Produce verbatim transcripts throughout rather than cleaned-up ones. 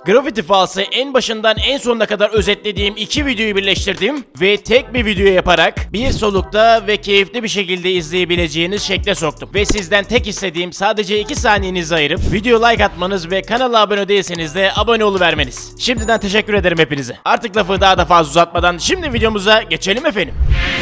Gravity Falls'ı en başından en sonuna kadar özetlediğim iki videoyu birleştirdim ve tek bir video yaparak bir solukta ve keyifli bir şekilde izleyebileceğiniz şekle soktum. Ve sizden tek istediğim sadece iki saniyenizi ayırıp video like atmanız ve kanala abone değilseniz de abone oluvermeniz. Şimdiden teşekkür ederim hepinize. Artık lafı daha da fazla uzatmadan şimdi videomuza geçelim efendim.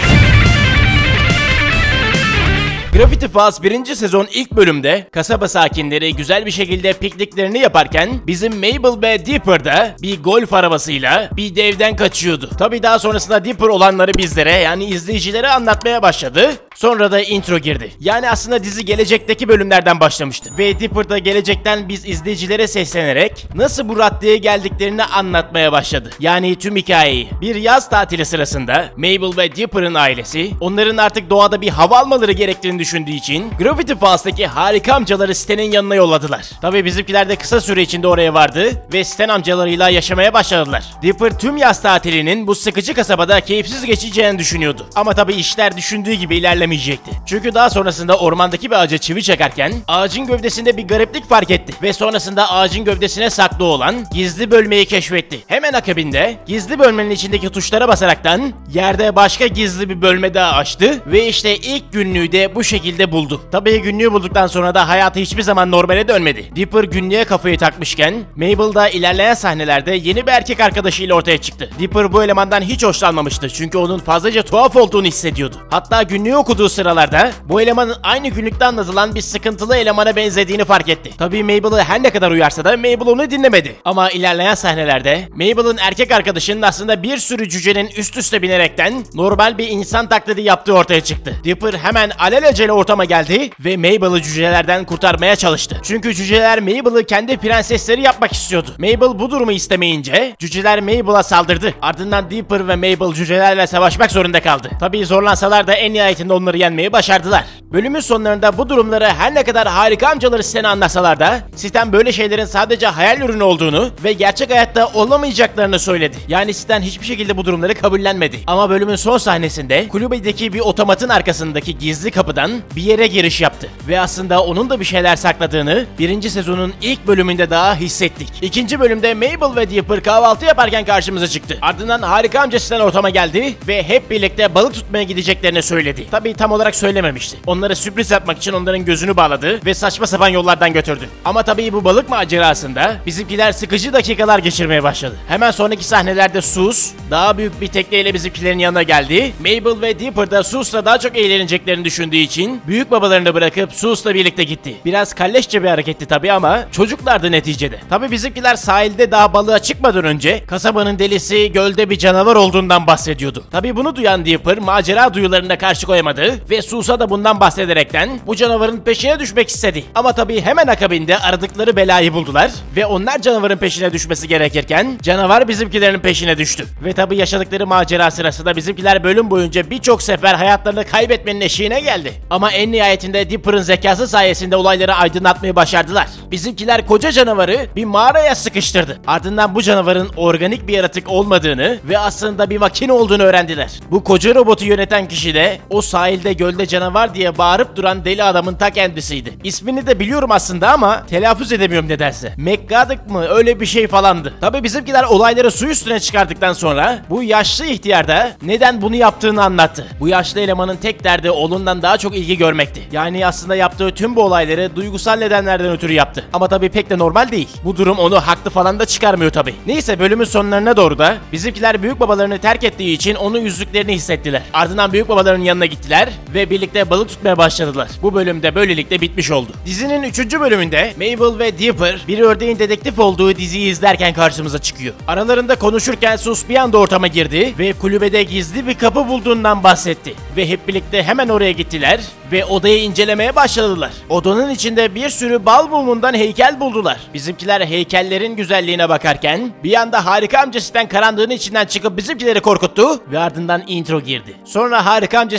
Gravity Falls birinci sezon ilk bölümde kasaba sakinleri güzel bir şekilde pikniklerini yaparken bizim Mabel ve Dipper da bir golf arabasıyla bir devden kaçıyordu. Tabi daha sonrasında Dipper olanları bizlere, yani izleyicilere anlatmaya başladı. Sonra da intro girdi. Yani aslında dizi gelecekteki bölümlerden başlamıştı. Ve Dipper da gelecekten biz izleyicilere seslenerek nasıl bu raddeye geldiklerini anlatmaya başladı. Yani tüm hikayeyi. Bir yaz tatili sırasında Mabel ve Dipper'ın ailesi onların artık doğada bir hava almaları gerektiğini düşündüğü için Gravity Falls'taki harika amcaları Stan'in yanına yolladılar. Tabii bizimkiler de kısa süre içinde oraya vardı ve Stan amcalarıyla yaşamaya başladılar. Dipper tüm yaz tatilinin bu sıkıcı kasabada keyifsiz geçeceğini düşünüyordu. Ama tabii işler düşündüğü gibi ilerlemeyecekti. Çünkü daha sonrasında ormandaki bir ağaca çivi çakarken ağacın gövdesinde bir gariplik fark etti ve sonrasında ağacın gövdesine saklı olan gizli bölmeyi keşfetti. Hemen akabinde gizli bölmenin içindeki tuşlara basaraktan yerde başka gizli bir bölme daha açtı ve işte ilk günlüğü de bu şekilde buldu. Tabii günlüğü bulduktan sonra da hayatı hiçbir zaman normale dönmedi. Dipper günlüğe kafayı takmışken Mabel da ilerleyen sahnelerde yeni bir erkek arkadaşıyla ortaya çıktı. Dipper bu elemandan hiç hoşlanmamıştı çünkü onun fazlaca tuhaf olduğunu hissediyordu. Hatta günlüğü okuduğu sıralarda bu elemanın aynı günlükte anlatılan bir sıkıntılı elemana benzediğini fark etti. Tabii Mabel'ı her ne kadar uyarsa da Mabel onu dinlemedi. Ama ilerleyen sahnelerde Mabel'ın erkek arkadaşının aslında bir sürü cücenin üst üste binerekten normal bir insan taklidi yaptığı ortaya çıktı. Dipper hemen alelacele ortama geldi ve Mabel'ı cücelerden kurtarmaya çalıştı. Çünkü cüceler Mabel'ı kendi prensesleri yapmak istiyordu. Mabel bu durumu istemeyince cüceler Mabel'a saldırdı. Ardından Dipper ve Mabel cücelerle savaşmak zorunda kaldı. Tabii zorlansalar da en nihayetinde onları yenmeyi başardılar. Bölümün sonlarında bu durumları her ne kadar harika amcaları Stan'a anlatsalar da Stan böyle şeylerin sadece hayal ürünü olduğunu ve gerçek hayatta olamayacaklarını söyledi. Yani Stan hiçbir şekilde bu durumları kabullenmedi. Ama bölümün son sahnesinde kulübedeki bir otomatın arkasındaki gizli kapıdan bir yere giriş yaptı. Ve aslında onun da bir şeyler sakladığını birinci sezonun ilk bölümünde daha hissettik. İkinci bölümde Mabel ve Dipper kahvaltı yaparken karşımıza çıktı. Ardından harika amca Stan ortama geldi ve hep birlikte balık tutmaya gideceklerini söyledi. Tabii tam olarak söylememişti. Onlara sürpriz yapmak için onların gözünü bağladı ve saçma sapan yollardan götürdü. Ama tabii bu balık macerasında bizimkiler sıkıcı dakikalar geçirmeye başladı. Hemen sonraki sahnelerde Sus daha büyük bir tekneyle bizimkilerin yanına geldi. Mabel ve Dipper da Sus'la daha çok eğleneceklerini düşündüğü için büyük babalarını bırakıp Sus'la birlikte gitti. Biraz kalleşçe bir hareketti tabii ama çocuklardı neticede. Tabii bizimkiler sahilde daha balığa çıkmadan önce kasabanın delisi gölde bir canavar olduğundan bahsediyordu. Tabii bunu duyan Dipper macera duyularına karşı koyamadı ve Sus'a da bundan bahsederekten bu canavarın peşine düşmek istedi. Ama tabii hemen akabinde aradıkları belayı buldular ve onlar canavarın peşine düşmesi gerekirken canavar bizimkilerin peşine düştü. Ve tabii yaşadıkları macera sırasında bizimkiler bölüm boyunca birçok sefer hayatlarını kaybetmenin eşiğine geldi. Ama en nihayetinde Dipper'ın zekası sayesinde olayları aydınlatmayı başardılar. Bizimkiler koca canavarı bir mağaraya sıkıştırdı. Ardından bu canavarın organik bir yaratık olmadığını ve aslında bir makine olduğunu öğrendiler. Bu koca robotu yöneten kişi de o sahilde gölde canavar diye bağırıp duran deli adamın ta kendisiydi. İsmini de biliyorum aslında ama telaffuz edemiyorum nedense. McGaddock mı öyle bir şey falandı. Tabii bizimkiler olayları su üstüne çıkardıktan sonra bu yaşlı ihtiyar da neden bunu yaptığını anlattı. Bu yaşlı elemanın tek derdi oğlundan daha çok ilgi görmekti. Yani aslında yaptığı tüm bu olayları duygusal nedenlerden ötürü yaptı. Ama tabii pek de normal değil. Bu durum onu haklı falan da çıkarmıyor tabii. Neyse bölümün sonlarına doğru da bizimkiler büyük babalarını terk ettiği için onun üzdüklerini hissettiler. Ardından büyük babalarının yanına gittiler ve birlikte balık tutmaya başladılar. Bu bölümde böylelikle bitmiş oldu. Dizinin üçüncü bölümünde Mabel ve Dipper bir ördeğin dedektif olduğu diziyi izlerken karşımıza çıkıyor. Aralarında konuşurken Sus bir anda ortama girdi ve kulübede gizli bir kapı bulduğundan bahsetti. Ve hep birlikte hemen oraya gittiler ve odayı incelemeye başladılar. Odanın içinde bir sürü bal mumundan heykel buldular. Bizimkiler heykellerin güzelliğine bakarken bir anda harika amcasından karanlığın içinden çıkıp bizimkileri korkuttu ve ardından intro girdi. Sonra harika amcasından bu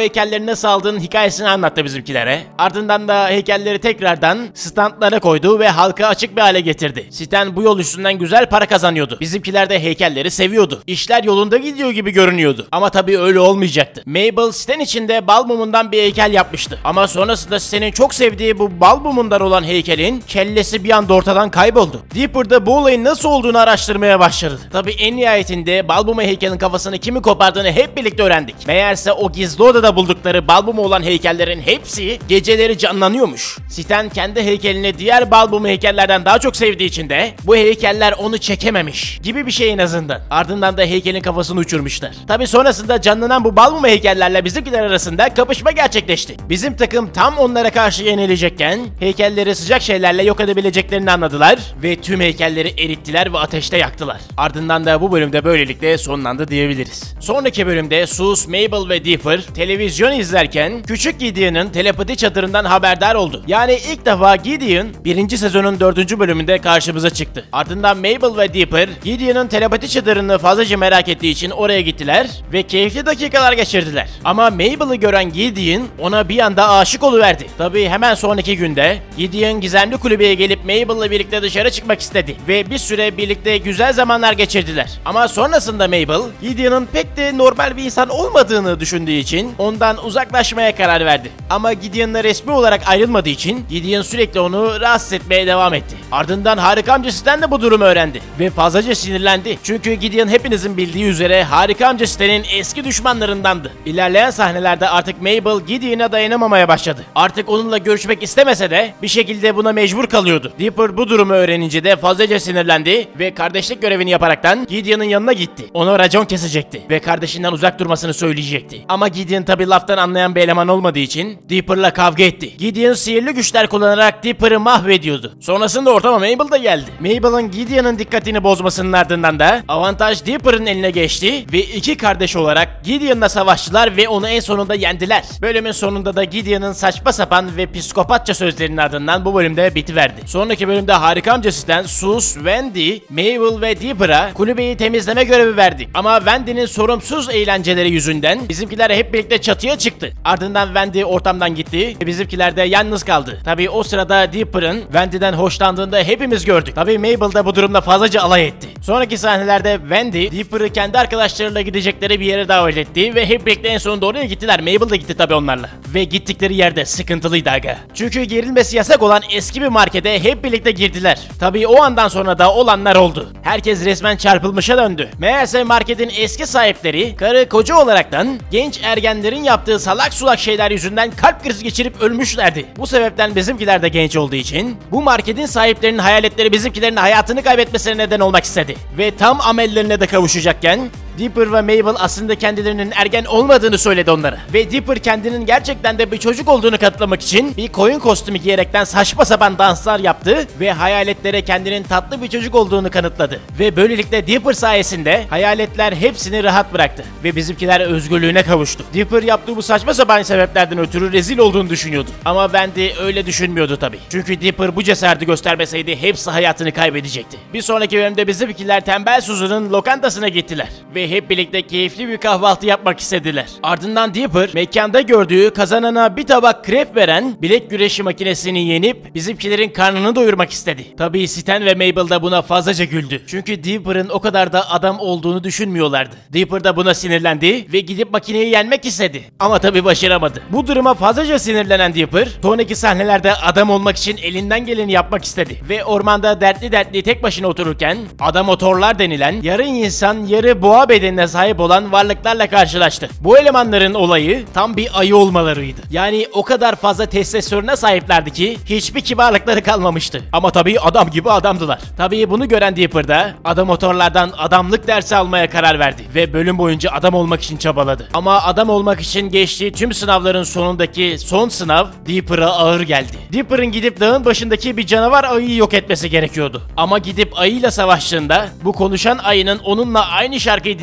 heykellerini nasıl aldığının hikayesini anlattı bizimkilere. Ardından da heykelleri tekrardan standlara koydu ve halka açık bir hale getirdi. Stan bu yol üstünden güzel para kazanıyordu. Bizimkiler de heykelleri seviyordu. İşler yolunda gidiyor gibi görünüyordu. Ama tabii öyle olmayacaktı. Mabel Stan için de bal mumundan bir heykel yapmıştı. Ama sonrasında Stan'in çok sevdiği bu bal mumundan olan heykelin kellesi bir anda ortadan kayboldu. Dipper da bu olayın nasıl olduğunu araştırmaya başladı. Tabii en nihayetinde bal mumu heykelin kafasını kimi kopardığını hep birlikte öğrendik. Meğerse o gizli odada buldukları bal mumu olan heykellerin hepsi geceleri canlanıyormuş. Stan kendi heykelini diğer bal mumu heykellerden daha çok sevdiği için de bu heykeller onu çekememiş gibi bir şey en azından. Ardından da heykelin kafasını uçurmuşlar. Tabii sonrasında canlanan bu bal mumu heykellerle bizimkiler arasında kapışma gerçekleşti. Bizim takım tam onlara karşı yenilecekken heykelleri sıcak şeylerle yok edebileceklerini anladılar ve tüm heykelleri erittiler ve ateşte yaktılar. Ardından da bu bölümde böylelikle sonlandı diyebiliriz. Sonraki bölümde Sus, Mabel ve Dipper televizyon izlerken küçük Gideon'ın telepati çadırından haberdar oldu. Yani ilk defa Gideon birinci sezonun dördüncü bölümünde karşımıza çıktı. Ardından Mabel ve Dipper Gideon'ın telepati çadırını fazlaca merak ettiği için oraya gittiler ve keyifli dakikalar geçirdiler. Ama Mabel'ı gören Gideon ona bir anda aşık oluverdi. Tabii hemen sonraki günde Gideon gizemli kulübeye gelip Mabel'la birlikte dışarı çıkmak istedi ve bir süre birlikte güzel zamanlar geçirdiler. Ama sonrasında Mabel, Gideon'ın pek de normal bir insan olmadığını düşündüğü için ondan uzaklaşmaya karar verdi. Ama Gideon'la resmi olarak ayrılmadığı için Gideon sürekli onu rahatsız etmeye devam etti. Ardından Harika amcası Stan de bu durumu öğrendi ve fazlaca sinirlendi. Çünkü Gideon hepinizin bildiği üzere Harika amcası Stan'in eski düşmanlarındandı. İlerleyen sahnelerde artık Mabel Gideon'a dayanamamaya başladı. Artık onunla görüşmek istemese de bir şekilde buna mecbur kalıyordu. Dipper bu durumu öğrenince de fazlaca sinirlendi ve kardeşlik görevini yaparaktan Gideon'ın yanına gitti. Ona racon kesecekti ve kardeşinden uzak durmasını söyleyecekti. Ama Gideon tabi laftan anlayan bir eleman olmadığı için Dipper'la kavga etti. Gideon sihirli güçler kullanarak Dipper'ı mahvediyordu. Sonrasında ortama Mabel da geldi. Mabel'ın Gideon'ın dikkatini bozmasının ardından da avantaj Dipper'ın eline geçti ve iki kardeş olarak Gideon'la savaştılar ve onu en sonunda yendiler. Bölümün sonunda da Gideon'ın saçma sapan ve psikopatça sözlerinin ardından bu bölümde bitiverdi. Sonraki bölümde Harika amcası Stan, Sus, Wendy, Mabel ve Dipper'a kulübeyi temizleme görevi verdi. Ama Wendy'nin sorumsuz eğlenceleri yüzünden bizimkiler hep birlikte çatıya çıktı. Ardından Wendy ortamdan gitti ve bizimkiler de yalnız kaldı. Tabii o sırada Dipper'ın Wendy'den hoşlandığında hepimiz gördük. Tabii Mabel de bu durumda fazlaca alay etti. Sonraki sahnelerde Wendy, Dipper'ı kendi arkadaşlarıyla gidecekleri bir yere davet etti ve hep birlikte en sonunda oraya gittiler. Mabel de gitti tabii onlarla. Ve gittikleri yerde sıkıntılıydı aga. Çünkü girilmesi yasak olan eski bir markete hep birlikte girdiler. Tabii o andan sonra da olanlar oldu. Herkes resmen çarpılmışa döndü. Meğerse marketin eski sahipleri karı koca olaraktan genç ergenlerin yaptığı salak sulak şeyler yüzünden kalp krizi geçirip ölmüşlerdi. Bu sebepten bizimkiler de genç olduğu için bu marketin sahiplerinin hayaletleri bizimkilerin hayatını kaybetmesine neden olmak istedi. Ve tam amellerine de kavuşacakken Dipper ve Mabel aslında kendilerinin ergen olmadığını söyledi onlara. Ve Dipper kendinin gerçekten de bir çocuk olduğunu kanıtlamak için bir koyun kostümü giyerekten saçma sapan danslar yaptı ve hayaletlere kendinin tatlı bir çocuk olduğunu kanıtladı. Ve böylelikle Dipper sayesinde hayaletler hepsini rahat bıraktı ve bizimkiler özgürlüğüne kavuştu. Dipper yaptığı bu saçma sapan sebeplerden ötürü rezil olduğunu düşünüyordu. Ama Wendy öyle düşünmüyordu tabii. Çünkü Dipper bu cesareti göstermeseydi hepsi hayatını kaybedecekti. Bir sonraki bölümde bizimkiler Tembel Susan'ın lokantasına gittiler ve hep birlikte keyifli bir kahvaltı yapmak istediler. Ardından Dipper mekanda gördüğü kazanana bir tabak krep veren bilek güreşi makinesini yenip bizimkilerin karnını doyurmak istedi. Tabii Stan ve Mabel da buna fazlaca güldü. Çünkü Dipper'ın o kadar da adam olduğunu düşünmüyorlardı. Dipper da buna sinirlendi ve gidip makineyi yenmek istedi. Ama tabii başaramadı. Bu duruma fazlaca sinirlenen Dipper sonraki sahnelerde adam olmak için elinden geleni yapmak istedi. Ve ormanda dertli dertli tek başına otururken adamotorlar denilen yarı insan yarı boğa bedenine sahip olan varlıklarla karşılaştı. Bu elemanların olayı tam bir ayı olmalarıydı. Yani o kadar fazla testosterona sahiplerdi ki hiçbir kibarlıkları kalmamıştı. Ama tabii adam gibi adamdılar. Tabii bunu gören Dipper da adamotorlardan adamlık dersi almaya karar verdi ve bölüm boyunca adam olmak için çabaladı. Ama adam olmak için geçtiği tüm sınavların sonundaki son sınav Dipper'a ağır geldi. Dipper'ın gidip dağın başındaki bir canavar ayıyı yok etmesi gerekiyordu. Ama gidip ayıyla savaştığında bu konuşan ayının onunla aynı şarkıyı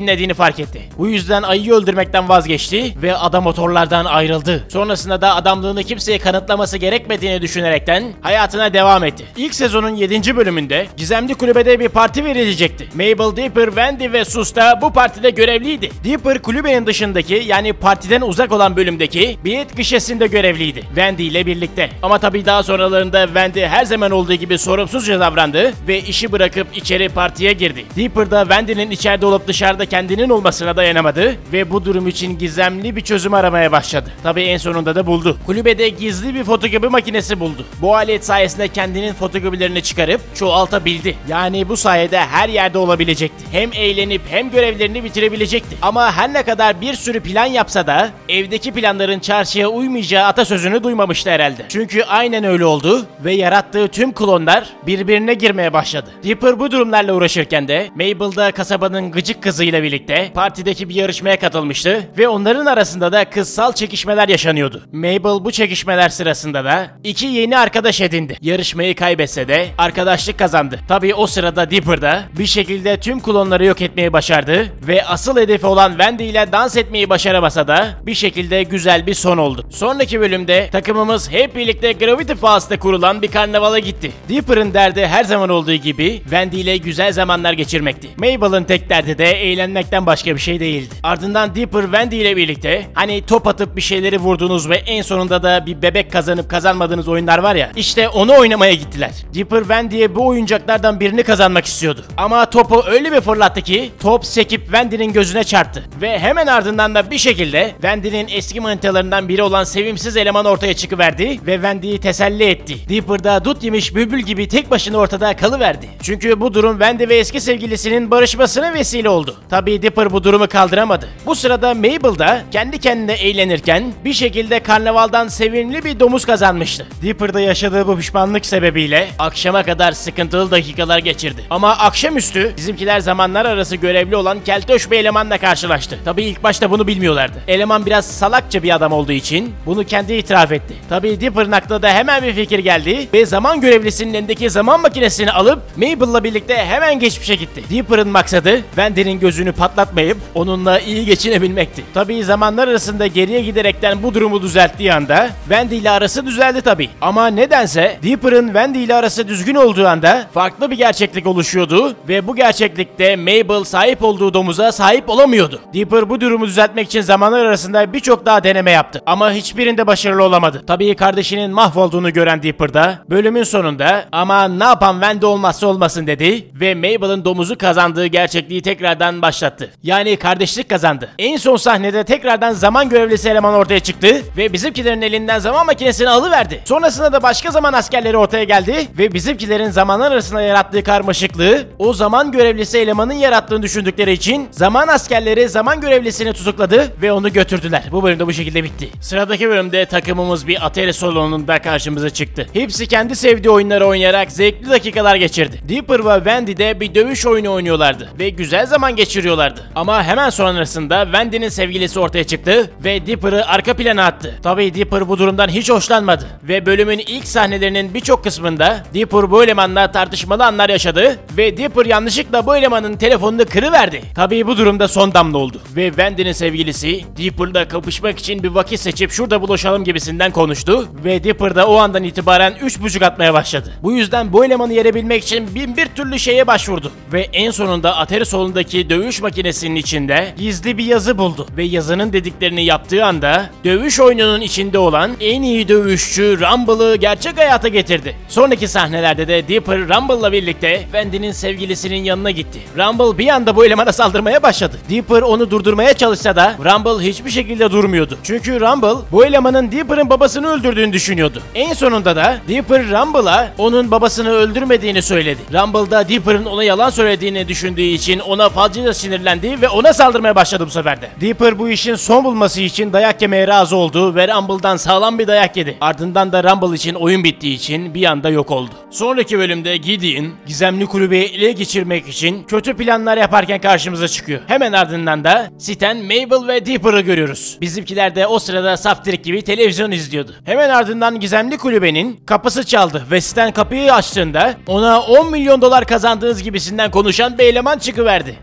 dinlediğini fark etti. Bu yüzden ayıyı öldürmekten vazgeçti ve ada motorlardan ayrıldı. Sonrasında da adamlığını kimseye kanıtlaması gerekmediğini düşünerekten hayatına devam etti. İlk sezonun yedinci bölümünde gizemli kulübede bir parti verilecekti. Mabel, Dipper, Wendy ve Sus da bu partide görevliydi. Dipper kulübenin dışındaki, yani partiden uzak olan bölümdeki bilet gişesinde görevliydi Wendy ile birlikte. Ama tabii daha sonralarında Wendy her zaman olduğu gibi sorumsuzca davrandı ve işi bırakıp içeri partiye girdi. Dipper da Wendy'nin içeride olup dışarıda kendinin olmasına dayanamadı ve bu durum için gizemli bir çözüm aramaya başladı. Tabii en sonunda da buldu. Kulübede gizli bir fotokopi makinesi buldu. Bu alet sayesinde kendinin fotokopilerini çıkarıp çoğaltabildi. Yani bu sayede her yerde olabilecekti. Hem eğlenip hem görevlerini bitirebilecekti. Ama her ne kadar bir sürü plan yapsa da evdeki planların çarşıya uymayacağı atasözünü duymamıştı herhalde. Çünkü aynen öyle oldu ve yarattığı tüm klonlar birbirine girmeye başladı. Dipper bu durumlarla uğraşırken de Mabel da kasabanın gıcık kızıyla birlikte partideki bir yarışmaya katılmıştı ve onların arasında da kızsal çekişmeler yaşanıyordu. Mabel bu çekişmeler sırasında da iki yeni arkadaş edindi. Yarışmayı kaybetse de arkadaşlık kazandı. Tabii o sırada Dipper da bir şekilde tüm klonları yok etmeyi başardı ve asıl hedefi olan Wendy ile dans etmeyi başaramasa da bir şekilde güzel bir son oldu. Sonraki bölümde takımımız hep birlikte Gravity Falls'ta kurulan bir karnavala gitti. Dipper'ın derdi her zaman olduğu gibi Wendy ile güzel zamanlar geçirmekti. Mabel'ın tek derdi de eğlenmekten başka bir şey değildi. Ardından Dipper Wendy ile birlikte hani top atıp bir şeyleri vurduğunuz ve en sonunda da bir bebek kazanıp kazanmadığınız oyunlar var ya, işte onu oynamaya gittiler. Dipper Wendy'ye bu oyuncaklardan birini kazanmak istiyordu. Ama topu öyle bir fırlattı ki top sekip Wendy'nin gözüne çarptı ve hemen ardından da bir şekilde Wendy'nin eski manitalarından biri olan sevimsiz eleman ortaya çıkıverdi ve Wendy'yi teselli etti. Dipper da dut yemiş bülbül gibi tek başına ortada kalıverdi. Çünkü bu durum Wendy ve eski sevgilisinin barışmasına vesile oldu. Tabii Dipper bu durumu kaldıramadı. Bu sırada Mabel da kendi kendine eğlenirken bir şekilde karnavaldan sevimli bir domuz kazanmıştı. Dipper da yaşadığı bu pişmanlık sebebiyle akşama kadar sıkıntılı dakikalar geçirdi. Ama akşamüstü bizimkiler zamanlar arası görevli olan keltoş bir elemanla karşılaştı. Tabii ilk başta bunu bilmiyorlardı. Eleman biraz salakça bir adam olduğu için bunu kendi itiraf etti. Tabii Dipper'ın aklına da hemen bir fikir geldi ve zaman görevlisinin elindeki zaman makinesini alıp Mabel'la birlikte hemen geçmişe gitti. Dipper'ın maksadı Wendy'nin gözünü patlatmayıp onunla iyi geçinebilmekti. Tabii zamanlar arasında geriye giderekten bu durumu düzelttiği anda Wendy ile arası düzeldi tabii. Ama nedense Dipper'ın Wendy ile arası düzgün olduğu anda farklı bir gerçeklik oluşuyordu ve bu gerçeklikte Mabel sahip olduğu domuza sahip olamıyordu. Dipper bu durumu düzeltmek için zamanlar arasında birçok daha deneme yaptı ama hiçbirinde başarılı olamadı. Tabii kardeşinin mahvolduğunu gören Dipper da bölümün sonunda ama ne yapan Wendy olmazsa olmasın dedi ve Mabel'ın domuzu kazandığı gerçekliği tekrardan başlattı. Yani kardeşlik kazandı. En son sahnede tekrardan zaman görevlisi eleman ortaya çıktı ve bizimkilerin elinden zaman makinesini alıverdi. Sonrasında da başka zaman askerleri ortaya geldi ve bizimkilerin zamanlar arasında yarattığı karmaşıklığı o zaman görevlisi elemanın yarattığını düşündükleri için zaman askerleri zaman görevlisini tutukladı ve onu götürdüler. Bu bölümde bu şekilde bitti. Sıradaki bölümde takımımız bir Atari salonunda karşımıza çıktı. Hepsi kendi sevdiği oyunları oynayarak zevkli dakikalar geçirdi. Dipper ve Wendy de bir dövüş oyunu oynuyorlardı ve güzel zaman geçiriyorlardı. Ama hemen sonrasında Wendy'nin sevgilisi ortaya çıktı ve Dipper'ı arka plana attı. Tabii Dipper bu durumdan hiç hoşlanmadı ve bölümün ilk sahnelerinin birçok kısmında Dipper bu elemanla tartışmalı anlar yaşadı ve Dipper yanlışlıkla bu elemanın telefonunu kırıverdi. Tabii bu durumda son damla oldu ve Wendy'nin sevgilisi Dipper'la kapışmak için bir vakit seçip şurada buluşalım gibisinden konuştu ve Dipper da o andan itibaren üç buçuk atmaya başladı. Bu yüzden bu elemanı yenebilmek için bin bir türlü şeye başvurdu ve en sonunda Atari salonundaki dövüş makinesinin içinde gizli bir yazı buldu ve yazının dediklerini yaptığı anda dövüş oyununun içinde olan en iyi dövüşçü Rumble'ı gerçek hayata getirdi. Sonraki sahnelerde de Dipper Rumble'la birlikte Wendy'nin sevgilisinin yanına gitti. Rumble bir anda bu elemana saldırmaya başladı. Dipper onu durdurmaya çalışsa da Rumble hiçbir şekilde durmuyordu. Çünkü Rumble bu elemanın Dipper'ın babasını öldürdüğünü düşünüyordu. En sonunda da Dipper Rumble'a onun babasını öldürmediğini söyledi. Rumble da Dipper'ın ona yalan söylediğini düşündüğü için ona fazlaca sinirlendi ve ona saldırmaya başladı bu sefer de. Dipper bu işin son bulması için dayak yemeye razı oldu ve Rumble'dan sağlam bir dayak yedi. Ardından da Rumble için oyun bittiği için bir anda yok oldu. Sonraki bölümde Gideon gizemli kulübeyi ele geçirmek için kötü planlar yaparken karşımıza çıkıyor. Hemen ardından da Stan, Mabel ve Dipper'ı görüyoruz. Bizimkiler de o sırada saftirik gibi televizyon izliyordu. Hemen ardından gizemli kulübenin kapısı çaldı ve Stan kapıyı açtığında ona on milyon dolar kazandığınız gibisinden konuşan bir eleman çıkıverdi. Tek yaptığı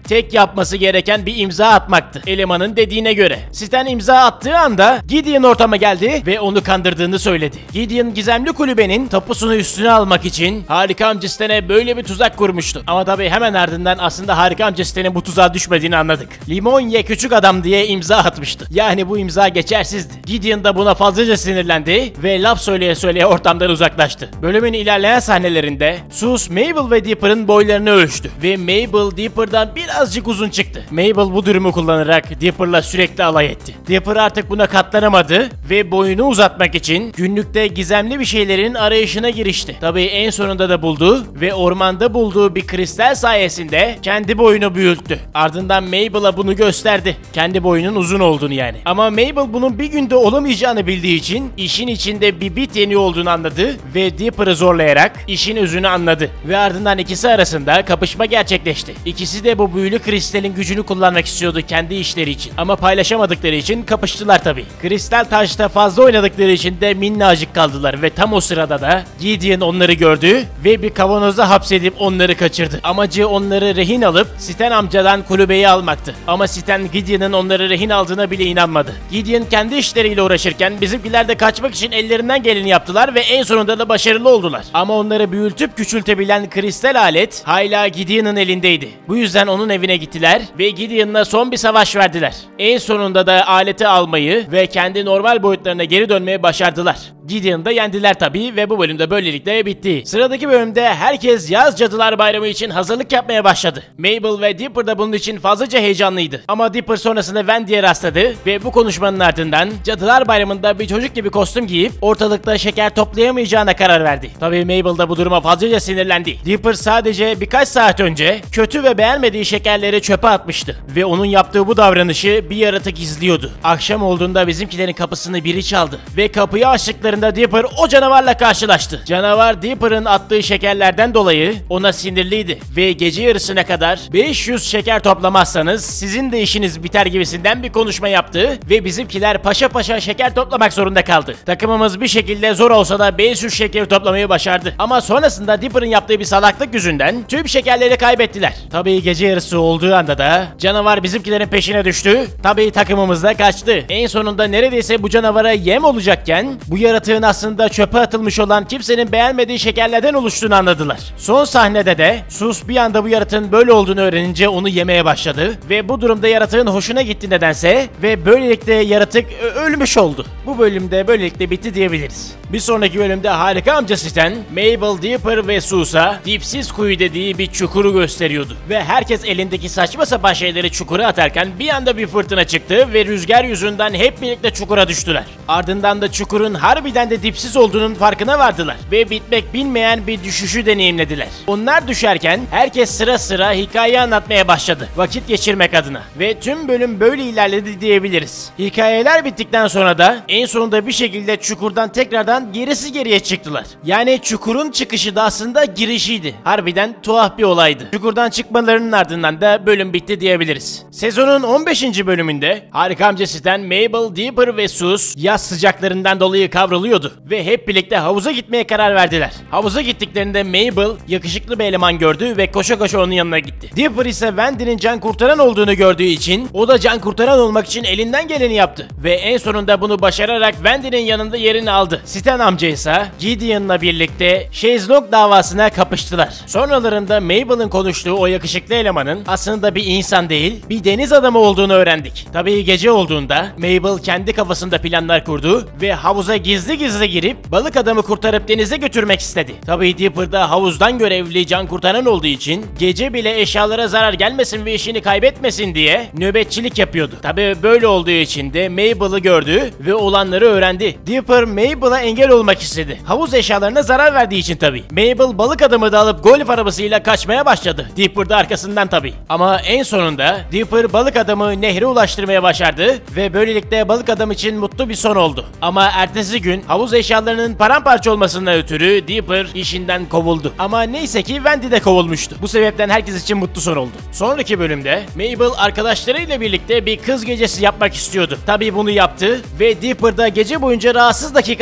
yapması gereken bir imza atmaktı. Elemanın dediğine göre. Stan imza attığı anda Gideon ortama geldi ve onu kandırdığını söyledi. Gideon gizemli kulübenin tapusunu üstüne almak için Harika Amca Stan'e böyle bir tuzak kurmuştu. Ama tabii hemen ardından aslında Harika Amca Stan'in bu tuzağa düşmediğini anladık. Limon ye küçük adam diye imza atmıştı. Yani bu imza geçersizdi. Gideon da buna fazlaca sinirlendi ve laf söyleye söyleye ortamdan uzaklaştı. Bölümün ilerleyen sahnelerinde Sus, Mabel ve Dipper'ın boylarını ölçtü ve Mabel Dipper'dan birazcık uzun çıktı. Mabel bu durumu kullanarak Dipper'la sürekli alay etti. Dipper artık buna katlanamadı ve boyunu uzatmak için günlükte gizemli bir şeylerin arayışına girişti. Tabii en sonunda da buldu ve ormanda bulduğu bir kristal sayesinde kendi boyunu büyüttü. Ardından Mabel'a bunu gösterdi. Kendi boyunun uzun olduğunu yani. Ama Mabel bunun bir günde olamayacağını bildiği için işin içinde bir bit yeni olduğunu anladı ve Dipper'ı zorlayarak işin özünü anladı. Ve ardından ikisi arasında kapışma gerçekleşti. İkisi de bu büyülü kristalin gücünü kullanmak istiyordu kendi işleri için. Ama paylaşamadıkları için kapıştılar tabii. Kristal taşta fazla oynadıkları için de minnacık kaldılar ve tam o sırada da Gideon onları gördü ve bir kavanoza hapsedip onları kaçırdı. Amacı onları rehin alıp Stan amcadan kulübeyi almaktı. Ama Stan Gideon'ın onları rehin aldığına bile inanmadı. Gideon kendi işleriyle uğraşırken bizimkiler de kaçmak için ellerinden geleni yaptılar ve en sonunda da başarılı oldular. Ama onları büyütüp küçültebilen kristal alet hala Gideon'ın elindeydi. Bu yüzden onun evine gittiler ve Gideon'la son bir savaş verdiler. En sonunda da aleti almayı ve kendi normal boyutlarına geri dönmeyi başardılar. Gideon'u da yendiler tabii ve bu bölümde böylelikle bitti. Sıradaki bölümde herkes Yaz Cadılar Bayramı için hazırlık yapmaya başladı. Mabel ve Dipper da bunun için fazlaca heyecanlıydı. Ama Dipper sonrasında Wendy'ye rastladı ve bu konuşmanın ardından Cadılar Bayramı'nda bir çocuk gibi kostüm giyip ortalıkta şeker toplayamayacağına karar verdi. Tabii Mabel da bu duruma fazlaca sinirlendi. Dipper sadece birkaç saat önce kötü ve beğenmediği şekerleri çöpe atmıştı ve onun yaptığı bu davranışı bir yaratık izliyordu. Akşam olduğunda bizimkilerin kapısını biri çaldı ve kapıyı açtıklarında Dipper o canavarla karşılaştı. Canavar Dipper'ın attığı şekerlerden dolayı ona sinirliydi ve gece yarısına kadar beş yüz şeker toplamazsanız sizin de işiniz biter gibisinden bir konuşma yaptı ve bizimkiler paşa paşa şeker toplamak zorunda kaldı. Takımımız bir şekilde zor olsa da beş yüz şekeri toplamayı başardı. Ama sonrasında Dipper'ın yaptığı bir salaklık yüzünden tüm şekerleri kaybettiler. Tabii gece yarısı olduğu anda da canavar bizimkilerin peşine düştü. Tabii takımımız da kaçtı. En sonunda neredeyse bu canavara yem olacakken bu yaratığın aslında çöpe atılmış olan kimsenin beğenmediği şekerlerden oluştuğunu anladılar. Son sahnede de Sus bir anda bu yaratığın böyle olduğunu öğrenince onu yemeye başladı ve bu durumda yaratığın hoşuna gitti nedense ve böylelikle yaratık ölmüş oldu. Bu bölümde böylelikle bitti diyebiliriz. Bir sonraki bölümde Harika Amca Stan, Mabel, Dipper ve Sus'a dipsiz kuyu dediği bir çukuru gösteriyordu. Ve herkes elindeki saçma sapan şeyleri çukura atarken bir anda bir fırtına çıktı ve rüzgar yüzünden hep birlikte çukura düştüler. Ardından da çukurun harbiden de dipsiz olduğunun farkına vardılar ve bitmek bilmeyen bir düşüşü deneyimlediler. Onlar düşerken herkes sıra sıra hikaye anlatmaya başladı vakit geçirmek adına ve tüm bölüm böyle ilerledi diyebiliriz. Hikayeler bittikten sonra da en sonunda bir şekilde çukurdan tekrardan gerisi geriye çıktılar. Yani çukurun çıkışı da aslında girişiydi. Harbiden tuhaf bir olaydı. Çukurdan çıkmalarının ardından da bölüm bitti diyebiliriz. Sezonun on beşinci bölümünde Harika Amca Stan, Mabel, Dipper ve Sus yaz sıcaklarından dolayı kavruluyordu ve hep birlikte havuza gitmeye karar verdiler. Havuza gittiklerinde Mabel yakışıklı bir eleman gördü ve koşa koşa onun yanına gitti. Dipper ise Wendy'nin can kurtaran olduğunu gördüğü için o da can kurtaran olmak için elinden geleni yaptı ve en sonunda bunu başararak Wendy'nin yanında yerini aldı. Stan amca ise Gideon'la birlikte şezlong davasına kapıştılar. Sonralarında Mabel'ın konuştuğu o yakışıklı elemanın aslında bir insan değil, bir deniz adamı olduğunu öğrendik. Tabii gece olduğunda Mabel kendi kafasında planlar kurdu ve havuza gizli gizli girip balık adamı kurtarıp denize götürmek istedi. Tabii Dipper da havuzdan görevli can kurtaran olduğu için gece bile eşyalara zarar gelmesin ve işini kaybetmesin diye nöbetçilik yapıyordu. Tabii böyle olduğu için de Mabel'ı gördü ve olanları öğrendi. Dipper Mabel'a engel olmak istedi. Havuz eşyalarına zarar verdiği için tabii. Mabel balık adamı da alıp golf arabasıyla kaçmaya başladı. Dipper de arkasından tabii. Ama en sonunda Dipper balık adamı nehre ulaştırmaya başardı ve böylelikle balık adam için mutlu bir son oldu. Ama ertesi gün havuz eşyalarının paramparça olmasından ötürü Dipper işinden kovuldu. Ama neyse ki Wendy de kovulmuştu. Bu sebepten herkes için mutlu son oldu. Sonraki bölümde Mabel arkadaşlarıyla birlikte bir kız gecesi yapmak istiyordu. Tabii bunu yaptı ve Dipper da gece boyunca rahatsız dakikalar geçirdi.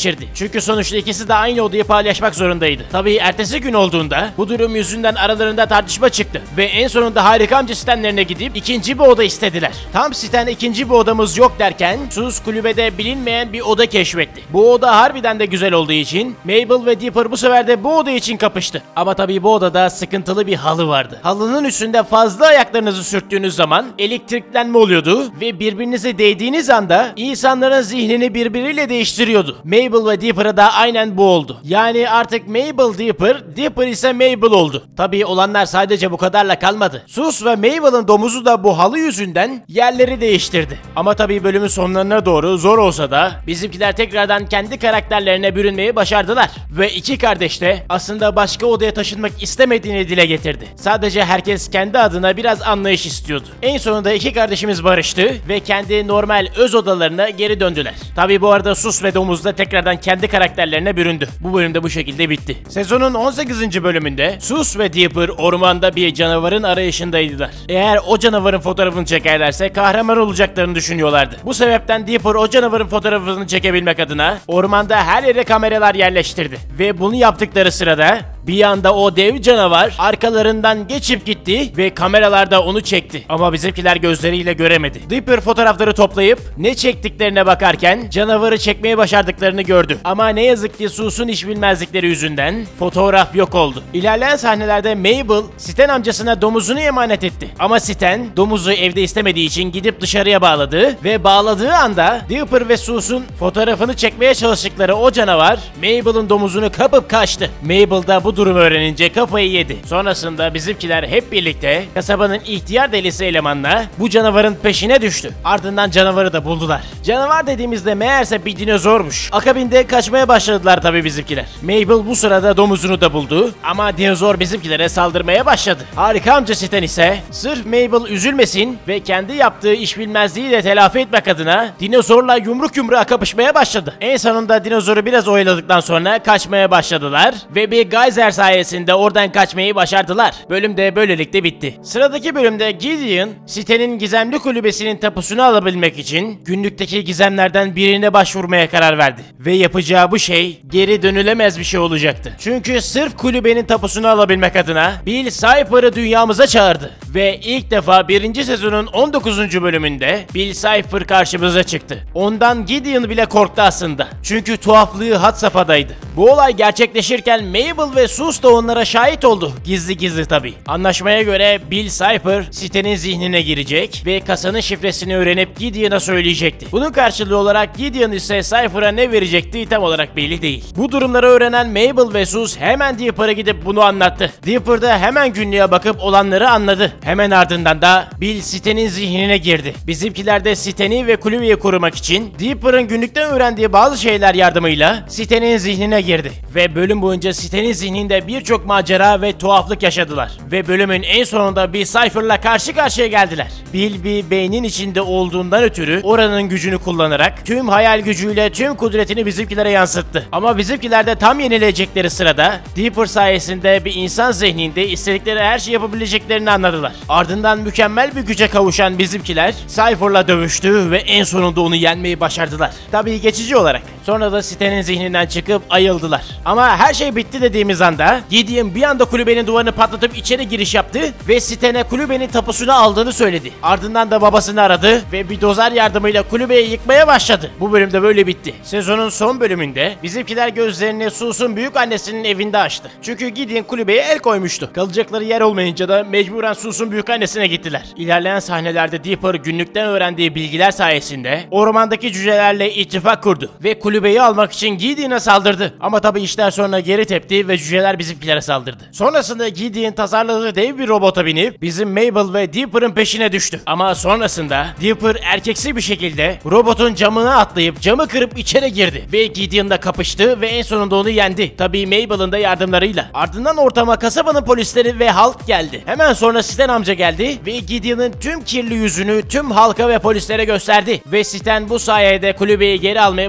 değiştirdi. Çünkü sonuçta ikisi de aynı odayı paylaşmak zorundaydı. Tabii ertesi gün olduğunda bu durum yüzünden aralarında tartışma çıktı. Ve en sonunda harika amca Stan'lerine gidip ikinci bir oda istediler. Tam Stan ikinci bir odamız yok derken Sus kulübede bilinmeyen bir oda keşfetti. Bu oda harbiden de güzel olduğu için Mabel ve Dipper bu sefer de bu oda için kapıştı. Ama tabii bu odada sıkıntılı bir halı vardı. Halının üstünde fazla ayaklarınızı sürttüğünüz zaman elektriklenme oluyordu ve birbirinize değdiğiniz anda insanların zihnini birbiriyle değiştiriyordu. Mabel ve Dipper'a da aynen bu oldu. Yani artık Mabel Dipper, Dipper ise Mabel oldu. Tabii olanlar sadece bu kadarla kalmadı. Sus ve Mabel'ın domuzu da bu halı yüzünden yerleri değiştirdi. Ama tabii bölümün sonlarına doğru zor olsa da bizimkiler tekrardan kendi karakterlerine bürünmeyi başardılar. Ve iki kardeş de aslında başka odaya taşınmak istemediğini dile getirdi. Sadece herkes kendi adına biraz anlayış istiyordu. En sonunda iki kardeşimiz barıştı ve kendi normal öz odalarına geri döndüler. Tabii bu arada Sus ve Domuz da tekrardan kendi karakterlerine büründü. Bu bölümde bu şekilde bitti. Sezonun on sekizinci bölümünde Sus ve Dipper ormanda bir canavarın arayışındaydılar. Eğer o canavarın fotoğrafını çekerlerse kahraman olacaklarını düşünüyorlardı. Bu sebepten Dipper o canavarın fotoğrafını çekebilmek adına ormanda her yere kameralar yerleştirdi. Ve bunu yaptıkları sırada bir anda o dev canavar arkalarından geçip gitti ve kameralarda onu çekti. Ama bizimkiler gözleriyle göremedi. Dipper fotoğrafları toplayıp ne çektiklerine bakarken canavarı çekmeye başardıklarını gördü. Ama ne yazık ki Sus'un iş bilmezlikleri yüzünden fotoğraf yok oldu. İlerleyen sahnelerde Mabel Stan amcasına domuzunu emanet etti. Ama Stan domuzu evde istemediği için gidip dışarıya bağladı ve bağladığı anda Dipper ve Sus'un fotoğrafını çekmeye çalıştıkları o canavar Mabel'ın domuzunu kapıp kaçtı. Mabel da bu durumu öğrenince kafayı yedi. Sonrasında bizimkiler hep birlikte kasabanın ihtiyar delisi elemanla bu canavarın peşine düştü. Ardından canavarı da buldular. Canavar dediğimizde meğerse bir dinozormuş. Akabinde kaçmaya başladılar tabii bizimkiler. Mabel bu sırada domuzunu da buldu ama dinozor bizimkilere saldırmaya başladı. Harika amca Stan ise sırf Mabel üzülmesin ve kendi yaptığı işbilmezliği de telafi etmek adına dinozorla yumruk yumruğa kapışmaya başladı. En sonunda dinozoru biraz oyaladıktan sonra kaçmaya başladılar ve bir geyser sayesinde oradan kaçmayı başardılar. Bölüm de böylelikle bitti. Sıradaki bölümde Gideon, Stan'in gizemli kulübesinin tapusunu alabilmek için günlükteki gizemlerden birine başvurmaya karar verdi. Ve yapacağı bu şey geri dönülemez bir şey olacaktı. Çünkü sırf kulübenin tapusunu alabilmek adına Bill Cipher'ı dünyamıza çağırdı. Ve ilk defa birinci sezonun on dokuzuncu bölümünde Bill Cipher karşımıza çıktı. Ondan Gideon bile korktu aslında. Çünkü tuhaflığı had safhadaydı. Bu olay gerçekleşirken Mabel ve Sus da onlara şahit oldu. Gizli gizli tabii. Anlaşmaya göre Bill Cipher sitenin zihnine girecek ve kasanın şifresini öğrenip Gideon'a söyleyecekti. Bunun karşılığı olarak Gideon ise Cipher'a ne verecekti tam olarak belli değil. Bu durumları öğrenen Mabel ve Sus hemen Dipper'a gidip bunu anlattı. Dipper da hemen günlüğe bakıp olanları anladı. Hemen ardından da Bill sitenin zihnine girdi. Bizimkiler de siteni ve kulübeyi korumak için Dipper'ın günlükten öğrendiği bazı şeyler yardımıyla sitenin zihnine girdi. Ve bölüm boyunca sitenin zihninde birçok macera ve tuhaflık yaşadılar. Ve bölümün en sonunda bir Cipher'la karşı karşıya geldiler. Bill bir beynin içinde olduğundan ötürü oranın gücünü kullanarak tüm hayal gücüyle tüm kudretini bizimkilere yansıttı. Ama bizimkiler de tam yenilecekleri sırada Dipper sayesinde bir insan zihninde istedikleri her şeyi yapabileceklerini anladılar. Ardından mükemmel bir güce kavuşan bizimkiler Cipher'la dövüştü ve en sonunda onu yenmeyi başardılar. Tabii geçici olarak. Sonra da sitenin zihninden çıkıp ayıldılar. Ama her şey bitti dediğimiz anda Gideon bir anda kulübenin duvarını patlatıp içeri giriş yaptı ve Stan'e kulübenin tapusunu aldığını söyledi. Ardından da babasını aradı ve bir dozer yardımıyla kulübeyi yıkmaya başladı. Bu bölümde böyle bitti. Sezonun son bölümünde bizimkiler gözlerini Sus'un büyük annesinin evinde açtı. Çünkü Gideon kulübeye el koymuştu. Kalacakları yer olmayınca da mecburen Sus'un büyük annesine gittiler. İlerleyen sahnelerde Dipper günlükten öğrendiği bilgiler sayesinde ormandaki cücelerle ittifak kurdu ve kulübeyi almak için Gideon'a saldırdı. Ama tabii işler sonra geri tepti ve cüceler bizimkilere saldırdı. Sonrasında Gideon tasarladığı dev bir robota binip bizim Mabel ve Dipper'ın peşine düştü. Ama sonrasında Dipper erkeksi bir şekilde robotun camına atlayıp camı kırıp içeri girdi ve Gideon'la kapıştı ve en sonunda onu yendi. Tabii Mabel'ın da yardımlarıyla. Ardından ortama kasabanın polisleri ve halk geldi. Hemen sonra Stan amca geldi ve Gideon'ın tüm kirli yüzünü tüm halka ve polislere gösterdi ve Stan bu sayede kulübeyi geri almayı başardı.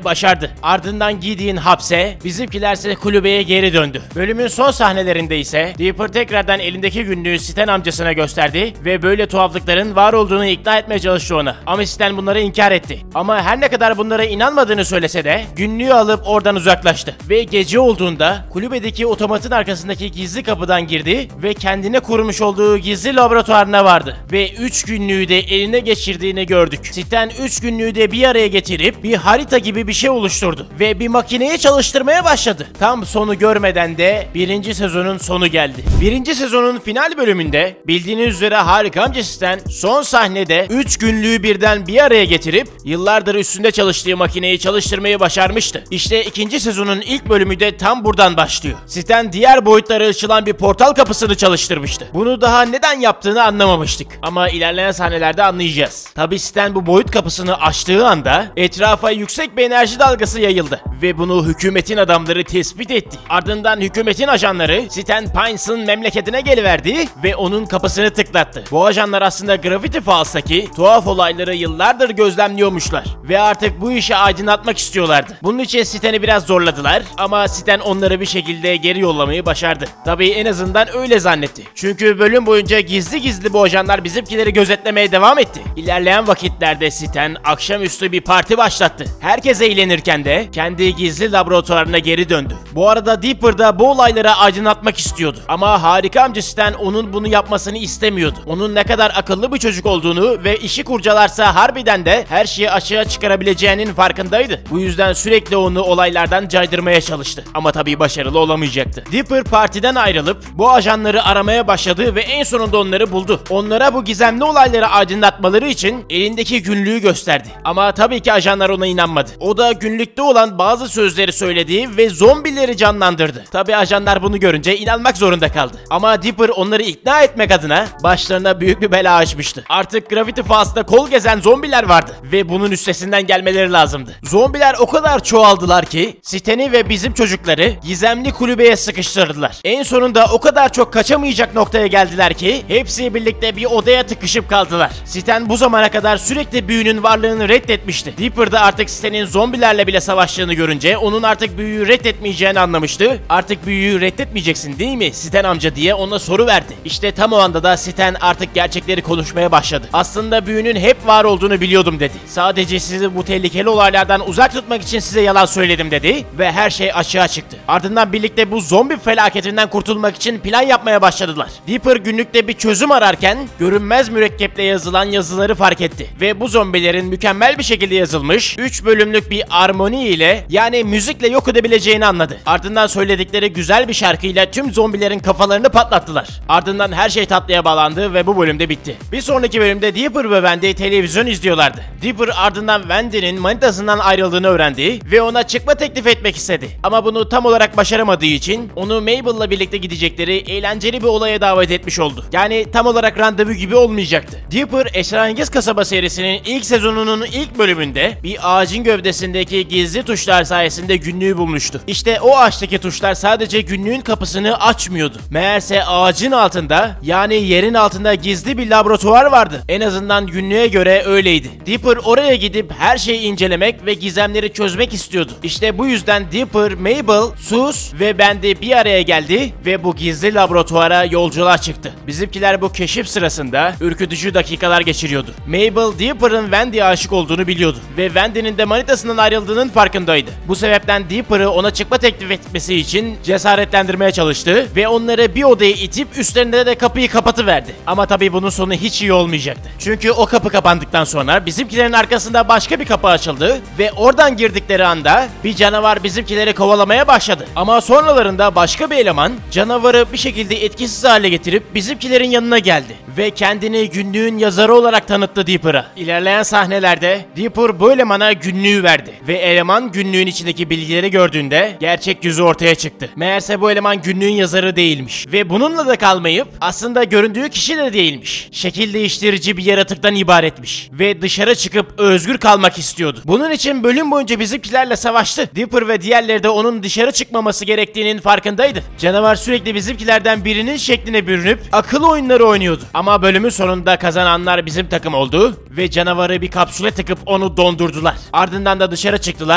Ardından Gideon hapse, bizimkilerse kulübeye geri döndü. Bölümün son sahnelerinde ise Dipper tekrardan elindeki günlüğü Stan amcasına gösterdi ve böyle tuhaflıkların var olduğunu ikna etmeye çalıştı ona. Ama Stan bunları inkar etti. Ama her ne kadar bunlara inanmadığını söylese de günlüğü alıp oradan uzaklaştı. Ve gece olduğunda kulübedeki otomatın arkasındaki gizli kapıdan girdi ve kendine kurmuş olduğu gizli laboratuvarına vardı. Ve üç günlüğü de eline geçirdiğini gördük. Stan üç günlüğü de bir araya getirip bir harita gibi bir şey oluşturdu. Ve bir makineyi çalıştırmaya başladı. Tam sonu görmeden de birinci sezonun sonu geldi. Birinci sezonun final bölümünde bildiğiniz üzere harika amca Stan son sahnede üç günlüğü birden bir araya getirip yıllardır üstünde çalıştığı makineyi çalıştırmayı başarmıştı. İşte ikinci sezonun ilk bölümü de tam buradan başlıyor. Stan diğer boyutlara açılan bir portal kapısını çalıştırmıştı. Bunu daha neden yaptığını anlamamıştık. Ama ilerleyen sahnelerde anlayacağız. Tabi Stan bu boyut kapısını açtığı anda etrafa yüksek bir enerji dalgası yayıldı. Ve bunu hükümetin adamları tespit etti. Ardından hükümetin ajanları Stan Pines'ın memleketine geliverdi ve onun kapısını tıklattı. Bu ajanlar aslında Gravity Falls'taki tuhaf olayları yıllardır gözlemliyormuşlar. Ve artık bu işi aydınlatmak istiyorlardı. Bunun için Stan'ı biraz zorladılar ama Stan onları bir şekilde geri yollamayı başardı. Tabii en azından öyle zannetti. Çünkü bölüm boyunca gizli gizli bu ajanlar bizimkileri gözetlemeye devam etti. İlerleyen vakitlerde Stan akşamüstü bir parti başlattı. Herkes eğlenirken de kendi gizli laboratuvarına geri döndü. Bu arada Dipper da bu olayları aydınlatmak istiyordu. Ama harika amca Stan onun bunu yapmasını istemiyordu. Onun ne kadar akıllı bir çocuk olduğunu ve işi kurcalarsa harbiden de her şeyi açığa çıkarabileceğinin farkındaydı. Bu yüzden sürekli onu olaylardan caydırmaya çalıştı. Ama tabii başarılı olamayacaktı. Dipper partiden ayrılıp bu ajanları aramaya başladı ve en sonunda onları buldu. Onlara bu gizemli olayları aydınlatmaları için elindeki günlüğü gösterdi. Ama tabii ki ajanlar ona inanmadı. O da günlükte olan bazı sözleri söyledi ve zombileri canlandırdı. Tabii ajanlar bunu görünce inanmak zorunda kaldı. Ama Dipper onları ikna etmek adına başlarına büyük bir bela açmıştı. Artık Gravity Falls'ta kol gezen zombiler vardı ve bunun üstesinden gelmeleri lazımdı. Zombiler o kadar çoğaldılar ki Stan'ı ve bizim çocukları gizemli kulübeye sıkıştırdılar. En sonunda o kadar çok kaçamayacak noktaya geldiler ki hepsi birlikte bir odaya tıkışıp kaldılar. Stan bu zamana kadar sürekli büyünün varlığını reddetmişti. Dipper da artık Stan'in zombilerle bile savaştığını görünce onun artık büyüyü reddetmeyeceğini anlamıştı. Artık büyüyü reddetmeyeceksin değil mi Stan amca diye ona soru verdi. İşte tam o anda da Stan artık gerçekleri konuşmaya başladı. Aslında büyünün hep var olduğunu biliyordum dedi. Sadece sizi bu tehlikeli olaylardan uzak tutmak için size yalan söyledim dedi ve her şey açığa çıktı. Ardından birlikte bu zombi felaketinden kurtulmak için plan yapmaya başladılar. Dipper günlükte bir çözüm ararken görünmez mürekkeple yazılan yazıları fark etti ve bu zombilerin mükemmel bir şekilde yazılmış üç bölümlük bir armoni ile yani müzikle yok edebileceğini anladı. Ardından söyledikleri güzel bir şarkıyla tüm zombilerin kafalarını patlattılar. Ardından her şey tatlıya bağlandı ve bu bölümde bitti. Bir sonraki bölümde Dipper ve Wendy televizyon izliyorlardı. Dipper ardından Wendy'nin manitasından ayrıldığını öğrendi ve ona çıkma teklif etmek istedi. Ama bunu tam olarak başaramadığı için onu Mabel'la birlikte gidecekleri eğlenceli bir olaya davet etmiş oldu. Yani tam olarak randevu gibi olmayacaktı. Dipper, Esrarengiz Kasaba serisinin ilk sezonunun ilk bölümünde bir ağacın gövdesindeki gizli tuşlar sayesinde günlüğü bulmuştu. İşte o ağaçtaki tuşlar sadece günlüğün kapısını açmıyordu. Meğerse ağacın altında yani yerin altında gizli bir laboratuvar vardı. En azından günlüğe göre öyleydi. Dipper oraya gidip her şeyi incelemek ve gizemleri çözmek istiyordu. İşte bu yüzden Dipper, Mabel, Sus ve Wendy bir araya geldi ve bu gizli laboratuvara yolculuğa çıktı. Bizimkiler bu keşif sırasında ürkütücü dakikalar geçiriyordu. Mabel, Dipper'ın Wendy'ye aşık olduğunu biliyordu ve Wendy'nin de manitasından ayrıldığının farkındaydı. Bu sebepten Dipper'ı ona çıkma teklif etmesi için cesaretlendirmeye çalıştı ve onları bir odaya itip üstlerinde de kapıyı kapatıverdi. Ama tabii bunun sonu hiç iyi olmayacaktı. Çünkü o kapı kapandıktan sonra bizimkilerin arkasında başka bir kapı açıldı ve oradan girdikleri anda bir canavar bizimkileri kovalamaya başladı. Ama sonralarında başka bir eleman canavarı bir şekilde etkisiz hale getirip bizimkilerin yanına geldi ve kendini günlüğün yazarı olarak tanıttı Dipper'a. İlerleyen sahnelerde Dipper bu elemana günlüğü verdi ve eleman günlüğün içindeki bilgileri gördüğünde gerçek yüzü ortaya çıktı. Meğerse bu eleman günlüğün yazarı değilmiş ve bununla da kalmayıp aslında göründüğü kişi de değilmiş. Şekil değiştirici bir yaratıktan ibaretmiş ve dışarı çıkıp özgür kalmak istiyordu. Bunun için bölüm boyunca bizimkilerle savaştı. Dipper ve diğerleri de onun dışarı çıkmaması gerektiğinin farkındaydı. Canavar sürekli bizimkilerden birinin şekline bürünüp akıl oyunları oynuyordu. Ama bölümün sonunda kazananlar bizim takım oldu ve canavarı bir kapsüle tıkıp onu dondurdular. Ardından da dışarı çıktılar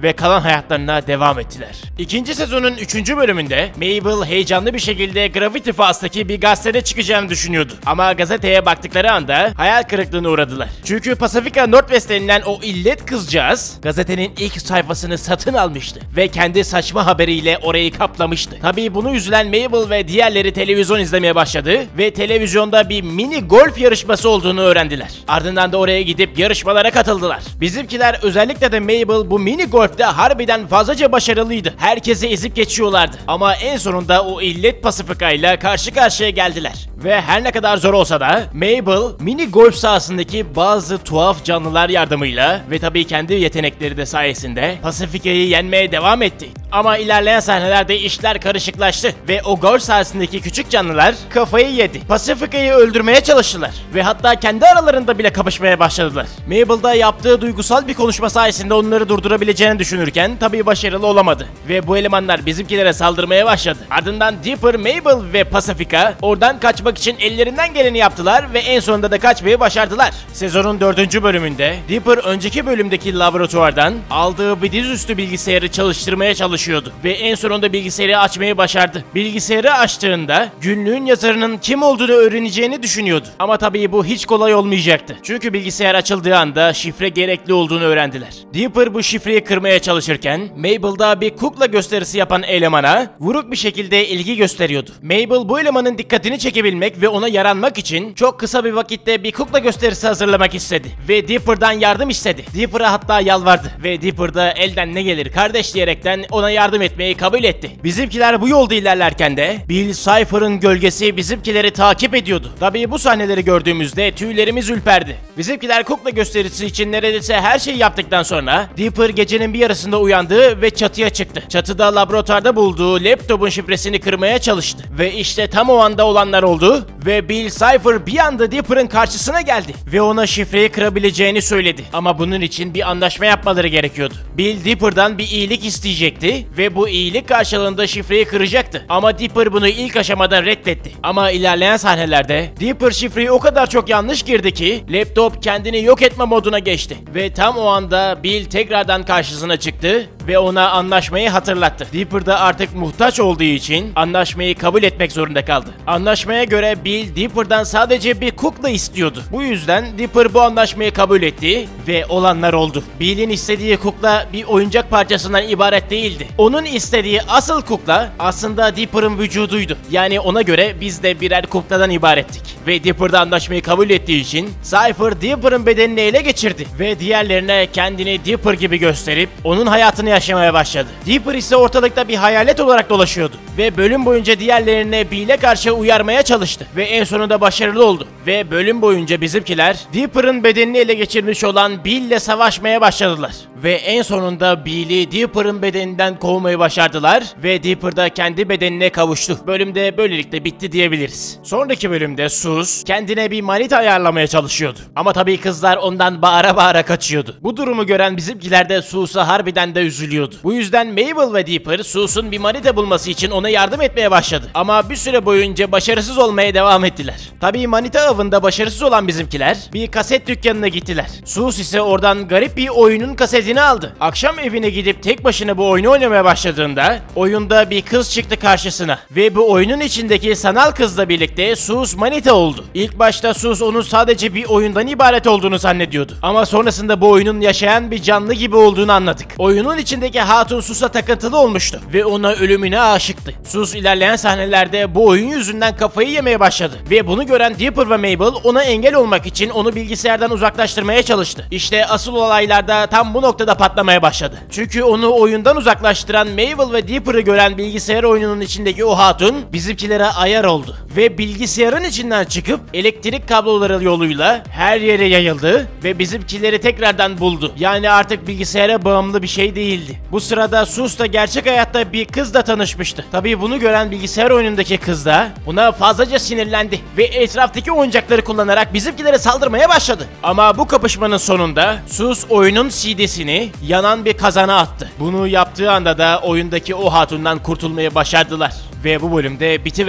ve kalan hayatlarına devam ettiler. İkinci sezonun üçüncü bölümünde Mabel heyecanlı bir şekilde Gravity Falls'taki bir gazetede çıkacağını düşünüyordu. Ama gazeteye baktıkları anda hayal kırıklığına uğradılar. Çünkü Pacifica Northwest denilen o illet kızcağız gazetenin ilk sayfasını satın almıştı ve kendi saçma haberiyle orayı kaplamıştı. Tabii bunu üzülen Mabel ve diğerleri televizyon izlemeye başladı ve televizyonda bir mini golf yarışması olduğunu öğrendiler. Ardından da oraya gidip yarışmalara katıldılar. Bizimkiler, özellikle de Mabel, bu mini golfte harbiden fazlaca başarılıydı. Herkesi ezip geçiyorlardı. Ama en sonunda o illet Pacifica ile karşı karşıya geldiler. Ve her ne kadar zor olsa da Mabel mini golf sahasındaki bazı tuhaf canlılar yardımıyla ve tabii kendi yetenekleri de sayesinde Pacifica'yı yenmeye devam etti. Ama ilerleyen sahnelerde işler karışıklaştı ve o golf sahasındaki küçük canlılar kafayı yedi. Pacifica'yı öldürmeye çalıştılar ve hatta kendi aralarında bile kapışmaya başladılar. Mabel da yaptığı duygusal bir konuşma sayesinde onları durdurabileceğini düşünürken tabii başarılı olamadı ve bu elemanlar bizimkilere saldırmaya başladı. Ardından Dipper, Mabel ve Pacifica oradan kaçmak için ellerinden geleni yaptılar ve en sonunda da kaçmayı başardılar. Sezonun dördüncü bölümünde Dipper önceki bölümdeki laboratuvardan aldığı bir dizüstü bilgisayarı çalıştırmaya çalışıyordu ve en sonunda bilgisayarı açmayı başardı. Bilgisayarı açtığında günlüğün yazarının kim olduğunu öğreneceğini düşünüyordu. Ama tabii bu hiç kolay olmayacaktı. Çünkü bilgisayar açıldığı anda şifre gerekli olduğunu öğrendiler. Dipper bu şifreyi kırmaya çalışırken Mabel da bir kukla gösterisi yapan elemana vuruk bir şekilde ilgi gösteriyordu. Mabel bu elemanın dikkatini çekebilmek ve ona yaranmak için çok kısa bir vakitte bir kukla gösterisi hazırlamak istedi ve Dipper'dan yardım istedi. Dipper'a hatta yalvardı ve Dipper da elden ne gelir kardeş diyerekten ona yardım etmeyi kabul etti. Bizimkiler bu yolda ilerlerken de Bill Cipher'ın gölgesi bizimkileri takip ediyordu. Tabii bu sahneleri gördüğümüzde tüylerimiz ürperdi. Bizimkiler kukla gösterisi için neredeyse her şeyi yaptıktan sonra Dipper gecenin bir yarısında uyandı ve çatıya çıktı. Çatıda laboratuvarda bulduğu laptopun şifresini kırmaya çalıştı ve işte tam o anda olanlar oldu ve Bill Cipher bir anda Dipper'ın karşısına geldi ve ona şifreyi kırabileceğini söyledi. Ama bunun için bir anlaşma yapmaları gerekiyordu. Bill Dipper'dan bir iyilik isteyecekti ve bu iyilik karşılığında şifreyi kıracaktı. Ama Dipper bunu ilk aşamada reddetti. Ama ilerleyen sahnelerde Dipper şifreyi o kadar çok yanlış girdi ki laptop kendini yok etme moduna geçti. Ve tam o anda Bill tekrardan karşısına çıktı ve ona anlaşmayı hatırlattı. Dipper da artık muhtaç olduğu için anlaşmayı kabul etmek zorunda kaldı. Anlaşmaya göre Bill Dipper'dan sadece bir kukla istiyordu. Bu yüzden Dipper bu anlaşmayı kabul etti ve olanlar oldu. Bill'in istediği kukla bir oyuncak parçasından ibaret değildi. Onun istediği asıl kukla aslında Dipper'ın vücuduydu. Yani ona göre biz de birer kukladan ibarettik. Ve Dipper da anlaşmayı kabul ettiği için Cypher Dipper'ın bedenini ele geçirdi ve diğerlerine kendini Dipper gibi gösterip onun hayatını yaşamaya başladı. Dipper ise ortalıkta bir hayalet olarak dolaşıyordu ve bölüm boyunca diğerlerine Bill'e karşı uyarmaya çalıştı ve en sonunda başarılı oldu. Ve bölüm boyunca bizimkiler Dipper'ın bedenini ele geçirmiş olan Bill'le savaşmaya başladılar. Ve en sonunda Bill'i Dipper'ın bedeninden kovmayı başardılar ve Dipper da kendi bedenine kavuştu. Bölümde böylelikle bitti diyebiliriz. Sonraki bölümde Sus kendine bir manita ayarlamaya çalışıyordu. Ama tabii kızlar ondan bağıra bağıra kaçıyordu. Bu durumu gören bizimkiler de Sus'a harbiden de üzülüyordu. Bu yüzden Mabel ve Dipper Sus'un bir manita bulması için ona yardım etmeye başladı. Ama bir süre boyunca başarısız olmaya devam ettiler. Tabii manita avında başarısız olan bizimkiler bir kaset dükkanına gittiler. Sus ise oradan garip bir oyunun kasetini aldı. Akşam evine gidip tek başına bu oyunu oynamaya başladığında oyunda bir kız çıktı karşısına ve bu oyunun içindeki sanal kızla birlikte Sus manita oldu. İlk başta Sus onun sadece bir oyundan ibaret olduğunu zannediyordu. Ama sonrasında bu oyunun yaşayan bir canlı gibi olduğunu anladık. Oyunun içindeki hatun Sus'a takıntılı olmuştu ve ona ölümüne aşıktı. Sus ilerleyen sahnelerde bu oyun yüzünden kafayı yemeye başladı ve bunu gören Dipper ve Mabel ona engel olmak için onu bilgisayardan uzaklaştırmaya çalıştı. İşte asıl olaylarda tam bu noktada patlamaya başladı. Çünkü onu oyundan uzaklaştıran Mabel ve Dipper'ı gören bilgisayar oyununun içindeki o hatun bizimkilere ayar oldu ve bilgisayarın içinden çıkıp elektrik kabloları yoluyla her yere yayıldı ve bizimkileri tekrardan buldu. Yani artık bilgisayara bağımlı bir şey değildi. Bu sırada Sus da gerçek hayatta bir kızla tanışmıştı. Tabii bunu gören bilgisayar oyunundaki kız da buna fazlaca sinirlendi ve etraftaki oyuncakları kullanarak bizimkilere saldırmaya başladı. Ama bu kapışmanın sonunda Sus oyunun C D'sini yanan bir kazana attı. Bunu yaptığı anda da oyundaki o hatundan kurtulmayı başardılar ve bu bölümde bitiverdi.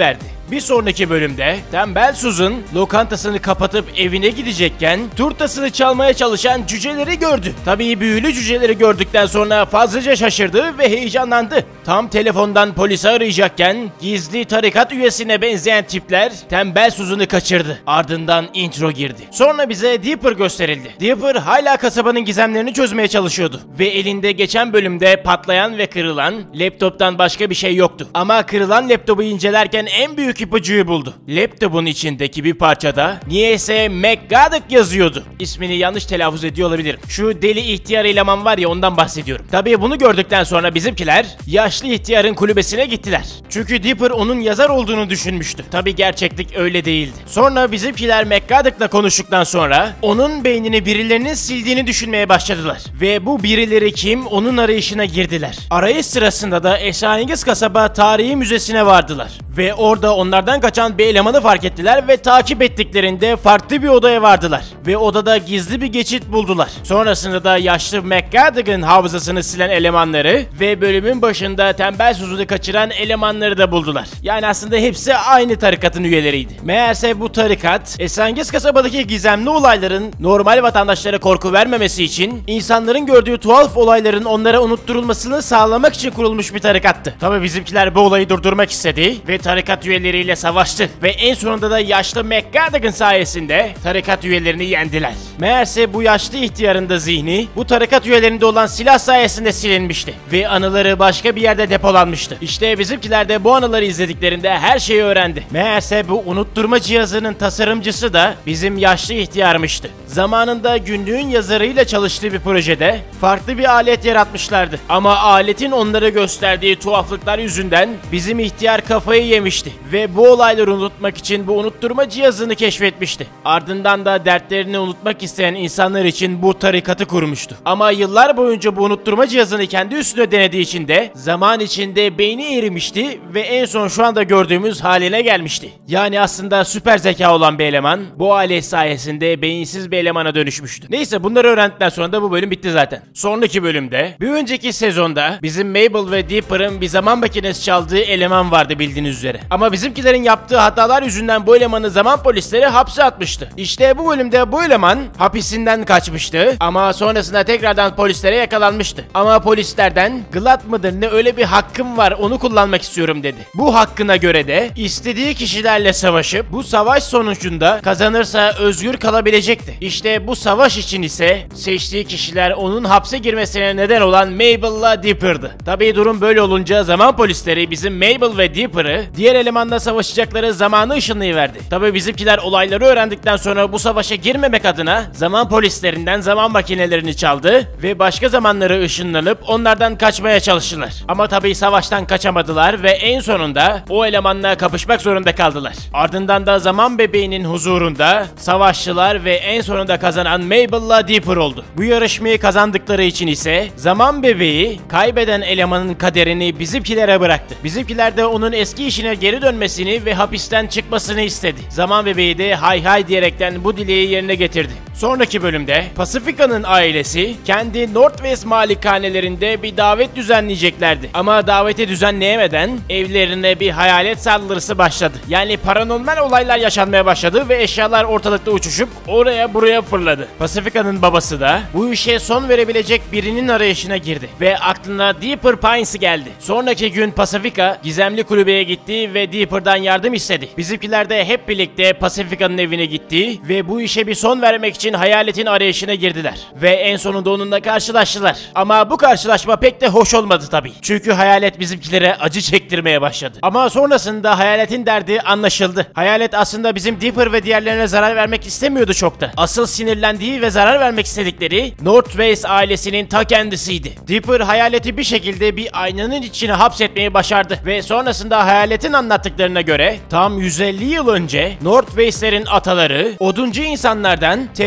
Bir sonraki bölümde Tembel Susan lokantasını kapatıp evine gidecekken turtasını çalmaya çalışan cüceleri gördü. Tabii büyülü cüceleri gördükten sonra fazlaca şaşırdı ve heyecanlandı. Tam telefondan polisi arayacakken gizli tarikat üyesine benzeyen tipler Tembel Susan'ı kaçırdı. Ardından intro girdi. Sonra bize Dipper gösterildi. Dipper hala kasabanın gizemlerini çözmeye çalışıyordu. Ve elinde geçen bölümde patlayan ve kırılan laptoptan başka bir şey yoktu. Ama kırılan laptopu incelerken en büyük ipucuyu buldu. Laptopun içindeki bir parçada niyeyse McGaddock yazıyordu. İsmini yanlış telaffuz ediyor olabilirim. Şu deli ihtiyar eleman var ya, ondan bahsediyorum. Tabii bunu gördükten sonra bizimkiler yaşlı ihtiyarın kulübesine gittiler. Çünkü Dipper onun yazar olduğunu düşünmüştü. Tabii gerçeklik öyle değildi. Sonra bizimkiler McGaddock'la konuştuktan sonra onun beynini birilerinin sildiğini düşünmeye başladılar. Ve bu birileri kim, onun arayışına girdiler. Arayış sırasında da Esrarengiz Kasaba Tarihi Müzesi'ne vardılar. Ve orada onlardan kaçan bir elemanı fark ettiler ve takip ettiklerinde farklı bir odaya vardılar. Ve odada gizli bir geçit buldular. Sonrasında da yaşlı McGaddock'ın hafızasını silen elemanları ve bölümün başında Tembel Susan'ı kaçıran elemanları da buldular. Yani aslında hepsi aynı tarikatın üyeleriydi. Meğerse bu tarikat Esrarengiz Kasaba'daki gizemli olayların normal vatandaşlara korku vermemesi için insanların gördüğü tuhaf olayların onlara unutturulmasını sağlamak için kurulmuş bir tarikattı. Tabii bizimkiler bu olayı durdurmak istedi ve tarikat üyeleriyle savaştı ve en sonunda da yaşlı McGaddock'ın sayesinde tarikat üyelerini yendiler. Meğerse bu yaşlı ihtiyarın da zihni bu tarikat üyelerinde olan silah sayesinde silinmişti ve anıları başka bir yerde depolanmıştı. İşte bizimkiler de bu anıları izlediklerinde her şeyi öğrendi. Meğerse bu unutturma cihazının tasarımcısı da bizim yaşlı ihtiyarmıştı. Zamanında günlüğün yazarıyla çalıştığı bir projede farklı bir alet yaratmışlardı. Ama aletin onlara gösterdiği tuhaflıklar yüzünden bizim ihtiyar kafayı yemişti ve bu olayları unutmak için bu unutturma cihazını keşfetmişti. Ardından da dertlerini unutmak isteyen insanlar için bu tarikatı kurmuştu. Ama yıllar boyunca bu unutturma cihazını kendi üstüne denediği için de zaman içinde beyni erimişti ve en son şu anda gördüğümüz haline gelmişti. Yani aslında süper zeka olan bir eleman bu alet sayesinde beyinsiz bir elemana dönüşmüştü. Neyse, bunları öğrendikten sonra da bu bölüm bitti zaten. Sonraki bölümde bir önceki sezonda bizim Mabel ve Dipper'ın bir zaman makinesi çaldığı eleman vardı bildiğiniz üzere. Ama bizimkilerin yaptığı hatalar yüzünden bu elemanı zaman polisleri hapse atmıştı. İşte bu bölümde bu eleman hapisinden kaçmıştı ama sonrasında tekrardan polislere yakalanmıştı. Ama polislerden Glad mıdır ne, öyle bir hakkım var, onu kullanmak istiyorum dedi. Bu hakkına göre de istediği kişilerle savaşıp bu savaş sonucunda kazanırsa özgür kalabilecekti. İşte bu savaş için ise seçtiği kişiler onun hapse girmesine neden olan Mabel'la Dipper'dı. Tabii durum böyle olunca zaman polisleri bizim Mabel ve Dipper'ı diğer elemanla savaşacakları zamanı ışınlayıverdi. Tabii bizimkiler olayları öğrendikten sonra bu savaşa girmemek adına zaman polislerinden zaman makinelerini çaldı ve başka zamanları ışınlanıp onlardan kaçmaya çalıştılar. Ama tabii savaştan kaçamadılar ve en sonunda o elemanla kapışmak zorunda kaldılar. Ardından da zaman bebeğinin huzurunda savaşçılar ve en sonunda kazanan Mabel'la Dipper oldu. Bu yarışmayı kazandıkları için ise zaman bebeği kaybeden elemanın kaderini bizimkilere bıraktı. Bizimkiler de onun eski işine geri dönmesini ve hapisten çıkmasını istedi. Zaman bebeği de hay hay diyerekten bu dileği yerine getirdi. Sonraki bölümde Pacifica'nın ailesi kendi Northwest malikanelerinde bir davet düzenleyeceklerdi. Ama daveti düzenleyemeden evlerine bir hayalet saldırısı başladı. Yani paranormal olaylar yaşanmaya başladı ve eşyalar ortalıkta uçuşup oraya buraya fırladı. Pacifica'nın babası da bu işe son verebilecek birinin arayışına girdi ve aklına Dipper Pines geldi. Sonraki gün Pacifica gizemli kulübeye gitti ve Dipper'dan yardım istedi. Bizimkiler de hep birlikte Pacifica'nın evine gitti ve bu işe bir son vermek için hayaletin arayışına girdiler. Ve en sonunda onunla karşılaştılar. Ama bu karşılaşma pek de hoş olmadı tabii. Çünkü hayalet bizimkilere acı çektirmeye başladı. Ama sonrasında hayaletin derdi anlaşıldı. Hayalet aslında bizim Dipper ve diğerlerine zarar vermek istemiyordu çok da. Asıl sinirlendiği ve zarar vermek istedikleri Northwest ailesinin ta kendisiydi. Dipper hayaleti bir şekilde bir aynanın içine hapsetmeyi başardı ve sonrasında hayaletin anlattıklarına göre tam yüz elli yıl önce Northwest'lerin ataları oduncu insanlardan tepki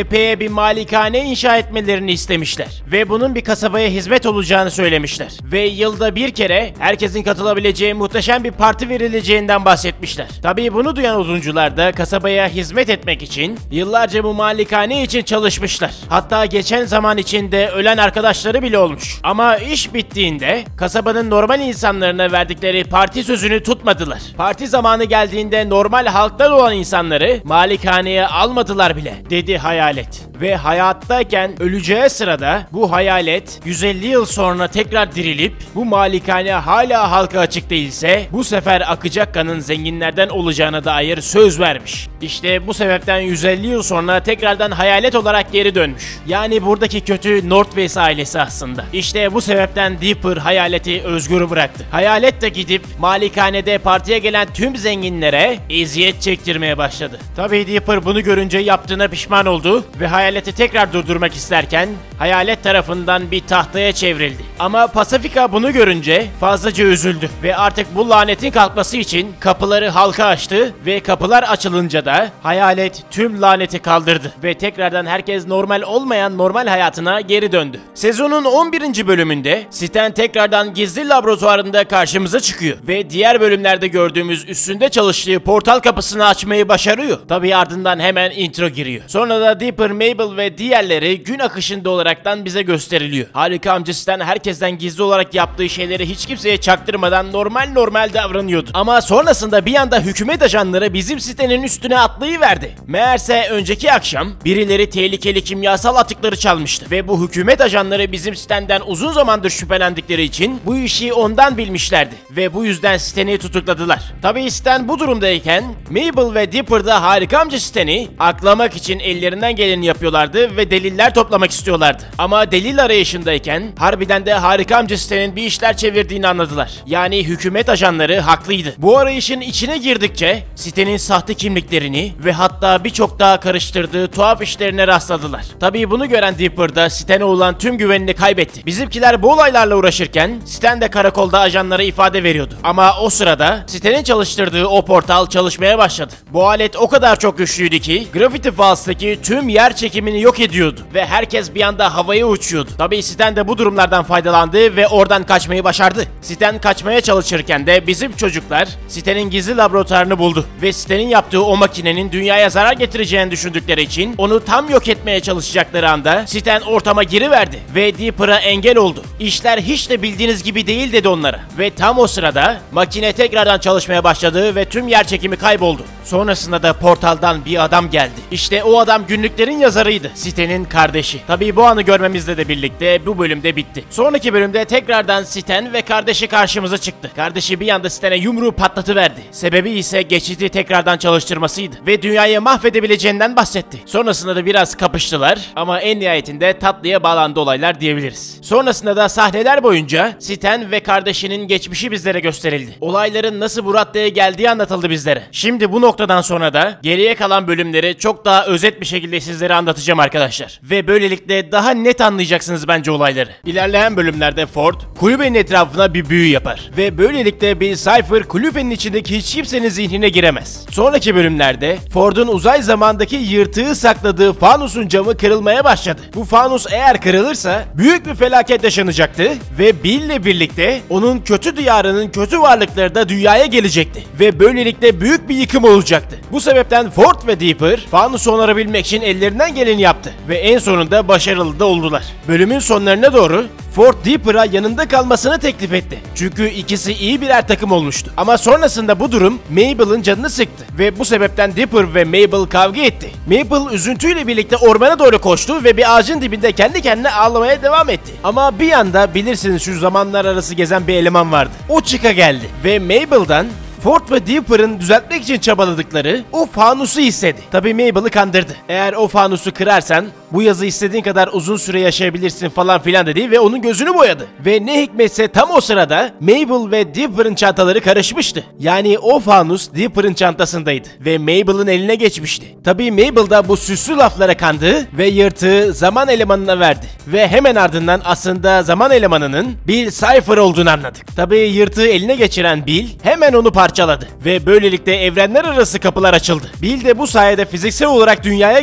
Pe'ye bir malikane inşa etmelerini istemişler. Ve bunun bir kasabaya hizmet olacağını söylemişler. Ve yılda bir kere herkesin katılabileceği muhteşem bir parti verileceğinden bahsetmişler. Tabii bunu duyan oduncular da kasabaya hizmet etmek için yıllarca bu malikane için çalışmışlar. Hatta geçen zaman içinde ölen arkadaşları bile olmuş. Ama iş bittiğinde kasabanın normal insanlarına verdikleri parti sözünü tutmadılar. Parti zamanı geldiğinde normal halktan olan insanları malikaneye almadılar bile, dedi hayalet. Ve hayattayken öleceği sırada bu hayalet yüz elli yıl sonra tekrar dirilip bu malikane hala halka açık değilse bu sefer akacak kanın zenginlerden olacağına dair söz vermiş. İşte bu sebepten yüz elli yıl sonra tekrardan hayalet olarak geri dönmüş. Yani buradaki kötü Northwest ailesi aslında. İşte bu sebepten Dipper hayaleti özgür bıraktı. Hayalet de gidip malikanede partiye gelen tüm zenginlere eziyet çektirmeye başladı. Tabii Dipper bunu görünce yaptığına pişman oldu ve hayaleti tekrar durdurmak isterken hayalet tarafından bir tahtaya çevrildi. Ama Pasifika bunu görünce fazlaca üzüldü ve artık bu lanetin kalkması için kapıları halka açtı ve kapılar açılınca da hayalet tüm laneti kaldırdı ve tekrardan herkes normal olmayan normal hayatına geri döndü. Sezonun on birinci bölümünde Stan tekrardan gizli laboratuvarında karşımıza çıkıyor ve diğer bölümlerde gördüğümüz üstünde çalıştığı portal kapısını açmayı başarıyor. Tabii ardından hemen intro giriyor. Sonra da Dipper, Mabel ve diğerleri gün akışında olaraktan bize gösteriliyor. Harika amca Stan herkesten gizli olarak yaptığı şeyleri hiç kimseye çaktırmadan normal normal davranıyordu. Ama sonrasında bir anda hükümet ajanları bizim sitenin üstüne atlayıverdi. Meğerse önceki akşam birileri tehlikeli kimyasal atıkları çalmıştı ve bu hükümet ajanları bizim sitenden uzun zamandır şüphelendikleri için bu işi ondan bilmişlerdi ve bu yüzden Stan'i tutukladılar. Tabii Stan bu durumdayken Mabel ve Dipper da harika amca Stan'i aklamak için ellerinden geleni yapıyorlardı ve deliller toplamak istiyorlardı. Ama delil arayışındayken harbiden de harika amca Stan'in bir işler çevirdiğini anladılar. Yani hükümet ajanları haklıydı. Bu arayışın içine girdikçe sitenin sahte kimliklerini ve hatta birçok daha karıştırdığı tuhaf işlerine rastladılar. Tabii bunu gören Dipper da Stan'a olan tüm güvenini kaybetti. Bizimkiler bu olaylarla uğraşırken Stan de karakolda ajanlara ifade veriyordu. Ama o sırada Stan'in çalıştırdığı o portal çalışmaya başladı. Bu alet o kadar çok güçlüydü ki Gravity Falls'taki tüm yer çekimini yok ediyordu ve herkes bir anda havaya uçuyordu. Tabii Stan de bu durumlardan faydalandı ve oradan kaçmayı başardı. Stan kaçmaya çalışırken de bizim çocuklar Stan'in gizli laboratuvarını buldu ve Stan'in yaptığı o makinenin dünyaya zarar getireceğini düşündükleri için onu tam yok etmeye çalışacakları anda Stan ortama giriverdi ve Dipper'a engel oldu. İşler hiç de bildiğiniz gibi değil dedi onlara. Ve tam o sırada makine tekrardan çalışmaya başladı ve tüm yer çekimi kayboldu. Sonrasında da portaldan bir adam geldi. İşte o adam günlüklerin yazarıydı. Stan'in kardeşi. Tabii bu anı görmemizle de birlikte bu bölümde bitti. Sonraki bölümde tekrardan Stan ve kardeşi karşımıza çıktı. Kardeşi bir anda Stan'e yumruğu patlatıverdi. Sebebi ise geçidi tekrardan çalıştırmasıydı ve dünyayı mahvedebileceğinden bahsetti. Sonrasında da biraz kapıştılar ama en nihayetinde tatlıya bağlandı olaylar diyebiliriz. Sonrasında da sahneler boyunca Stan ve kardeşinin geçmişi bizlere gösterildi. Olayların nasıl bu raddeye geldiği anlatıldı bizlere. Şimdi bu noktadan sonra da geriye kalan bölümleri çok daha özet bir şekilde sizlere anlatacağım arkadaşlar. Ve böylelikle daha net anlayacaksınız bence olayları. İlerleyen bölümlerde Ford kulübenin etrafına bir büyü yapar ve böylelikle bir Cypher kulübenin içindeki hiç kimsenin zihnine giremez. Sonraki bölümlerde Ford'un uzay zamandaki yırtığı sakladığı fanusun camı kırılmaya başladı. Bu fanus eğer kırılırsa büyük bir felaket yaşanacaktı ve Bill ile birlikte onun kötü diyarının kötü varlıkları da dünyaya gelecekti ve böylelikle büyük bir yıkım olacaktı. Bu sebepten Ford ve Dipper fanusu onarabilmek için ellerinden geleni yaptı ve en sonunda başarılı da oldular. Bölümün sonlarına doğru Ford Dipper'a yanında kalmasını teklif etti. Çünkü ikisi iyi birer takım olmuştu. Ama sonrasında bu durum Mabel'ın canını sıktı ve bu sebepten Dipper ve Mabel kavga etti. Mabel üzüntüyle birlikte ormana doğru koştu ve bir ağacın dibinde kendi kendine ağlamaya devam etti. Ama bir anda bilirsiniz şu zamanlar arası gezen bir eleman vardı. O çıka geldi ve Mabel'dan Ford ve Dipper'ın düzeltmek için çabaladıkları o fanusu istedi. Tabii Mabel'ı kandırdı. Eğer o fanusu kırarsan bu yazı istediğin kadar uzun süre yaşayabilirsin falan filan dedi ve onun gözünü boyadı. Ve ne hikmetse tam o sırada Mabel ve Dipper'ın çantaları karışmıştı. Yani o fanus Dipper'ın çantasındaydı ve Mabel'ın eline geçmişti. Tabii Mabel da bu süslü laflara kandı ve yırtığı zaman elemanına verdi. Ve hemen ardından aslında zaman elemanının Bill Cypher olduğunu anladık. Tabii yırtığı eline geçiren Bill hemen onu parçaladı ve böylelikle evrenler arası kapılar açıldı. Bill de bu sayede fiziksel olarak dünyaya geldi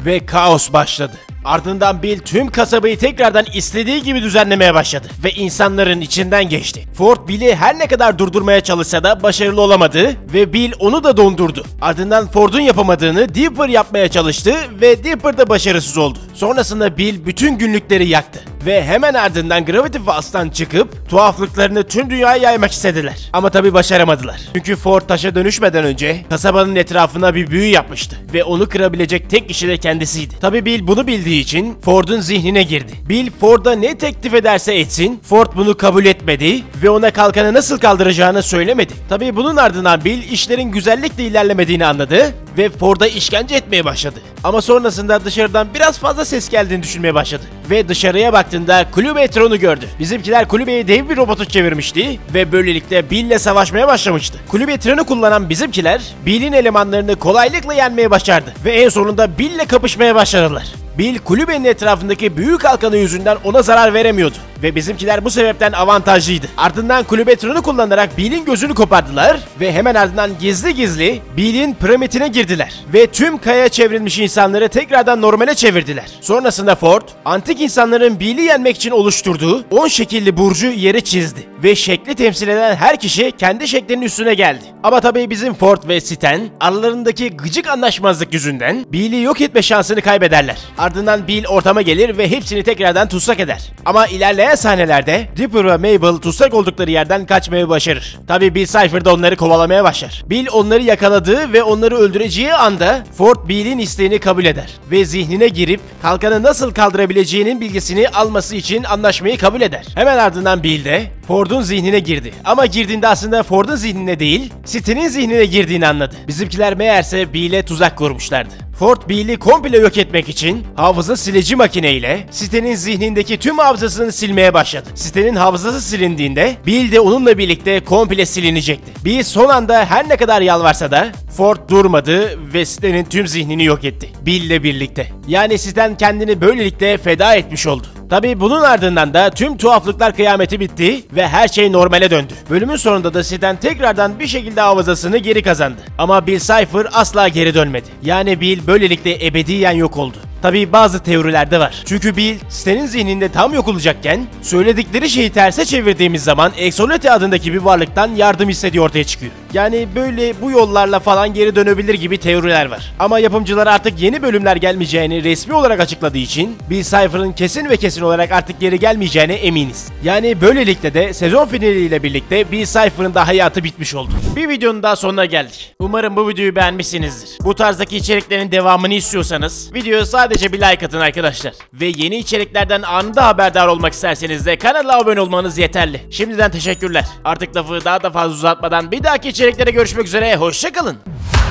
ve kaos başladı. Ardından Bill tüm kasabayı tekrardan istediği gibi düzenlemeye başladı ve insanların içinden geçti. Ford Bill'i her ne kadar durdurmaya çalışsa da başarılı olamadı ve Bill onu da dondurdu. Ardından Ford'un yapamadığını Dipper yapmaya çalıştı ve Dipper da başarısız oldu. Sonrasında Bill bütün günlükleri yaktı ve hemen ardından Gravity Falls'tan çıkıp tuhaflıklarını tüm dünyaya yaymak istediler. Ama tabi başaramadılar. Çünkü Ford taşa dönüşmeden önce kasabanın etrafına bir büyü yapmıştı ve onu kırabilecek tek kişi de kendisiydi. Tabi Bill bunu bildiği için Ford'un zihnine girdi. Bill Ford'a ne teklif ederse etsin, Ford bunu kabul etmedi ve ona kalkanı nasıl kaldıracağını söylemedi. Tabi bunun ardından Bill işlerin güzellikle ilerlemediğini anladı ve Ford'a işkence etmeye başladı. Ama sonrasında dışarıdan biraz fazla ses geldiğini düşünmeye başladı. Ve dışarıya baktığında Kulübetron'u gördü. Bizimkiler kulübeyi dev bir robotu çevirmişti ve böylelikle Bill'le savaşmaya başlamıştı. Kulübetron'u kullanan bizimkiler Bill'in elemanlarını kolaylıkla yenmeye başardı ve en sonunda Bill'le kapışmaya başladılar. Bill kulübenin etrafındaki büyük halkanı yüzünden ona zarar veremiyordu ve bizimkiler bu sebepten avantajlıydı. Ardından Kulübetron'u kullanarak Bill'in gözünü kopardılar ve hemen ardından gizli gizli Bill'in piramidine girdiler ve tüm kayaya çevrilmiş insanları tekrardan normale çevirdiler. Sonrasında Ford, antik insanların Bill'i yenmek için oluşturduğu on şekilli burcu yere çizdi ve şekli temsil eden her kişi kendi şeklinin üstüne geldi. Ama tabii bizim Ford ve Stan aralarındaki gıcık anlaşmazlık yüzünden Bill'i yok etme şansını kaybederler. Ardından Bill ortama gelir ve hepsini tekrardan tutsak eder. Ama ilerleyen sahnelerde Dipper ve Mabel tutsak oldukları yerden kaçmayı başarır. Tabii Bill Cipher da onları kovalamaya başlar. Bill onları yakaladığı ve onları öldüreceği anda Ford Bill'in isteğini kabul eder ve zihnine girip kalkanı nasıl kaldırabileceğinin bilgisini alması için anlaşmayı kabul eder. Hemen ardından Bill de Ford'un zihnine girdi. Ama girdiğinde aslında Ford'un zihnine değil, Stan'in zihnine girdiğini anladı. Bizimkiler meğerse Bill'e tuzak kurmuşlardı. Ford Bill'i komple yok etmek için hafıza silici makineyle Stan'in zihnindeki tüm hafızasını silmeye başladı. Stan'in hafızası silindiğinde Bill de onunla birlikte komple silinecekti. Bill son anda her ne kadar yalvarsa da Ford durmadı ve Stan'in tüm zihnini yok etti. Bill'le birlikte. Yani Stan kendini böylelikle feda etmiş oldu. Tabii bunun ardından da tüm tuhaflıklar kıyameti bitti ve her şey normale döndü. Bölümün sonunda da Stan tekrardan bir şekilde hafızasını geri kazandı. Ama Bill Cipher asla geri dönmedi. Yani Bill böylelikle ebediyen yok oldu. Tabii bazı teorilerde var. Çünkü Bill, Stan'in zihninde tam yok olacakken söyledikleri şeyi terse çevirdiğimiz zaman Exolete adındaki bir varlıktan yardım istediği ortaya çıkıyor. Yani böyle bu yollarla falan geri dönebilir gibi teoriler var. Ama yapımcılar artık yeni bölümler gelmeyeceğini resmi olarak açıkladığı için Bill Cipher'ın kesin ve kesin olarak artık geri gelmeyeceğine eminiz. Yani böylelikle de sezon finaliyle birlikte Bill Cipher'ın da hayatı bitmiş oldu. Bir videonun daha sonuna geldik. Umarım bu videoyu beğenmişsinizdir. Bu tarzdaki içeriklerin devamını istiyorsanız videoya sadece bir like atın arkadaşlar. Ve yeni içeriklerden anında haberdar olmak isterseniz de kanala abone olmanız yeterli. Şimdiden teşekkürler. Artık lafı daha da fazla uzatmadan bir dahaki içeriklere görüşmek üzere. Hoşça kalın.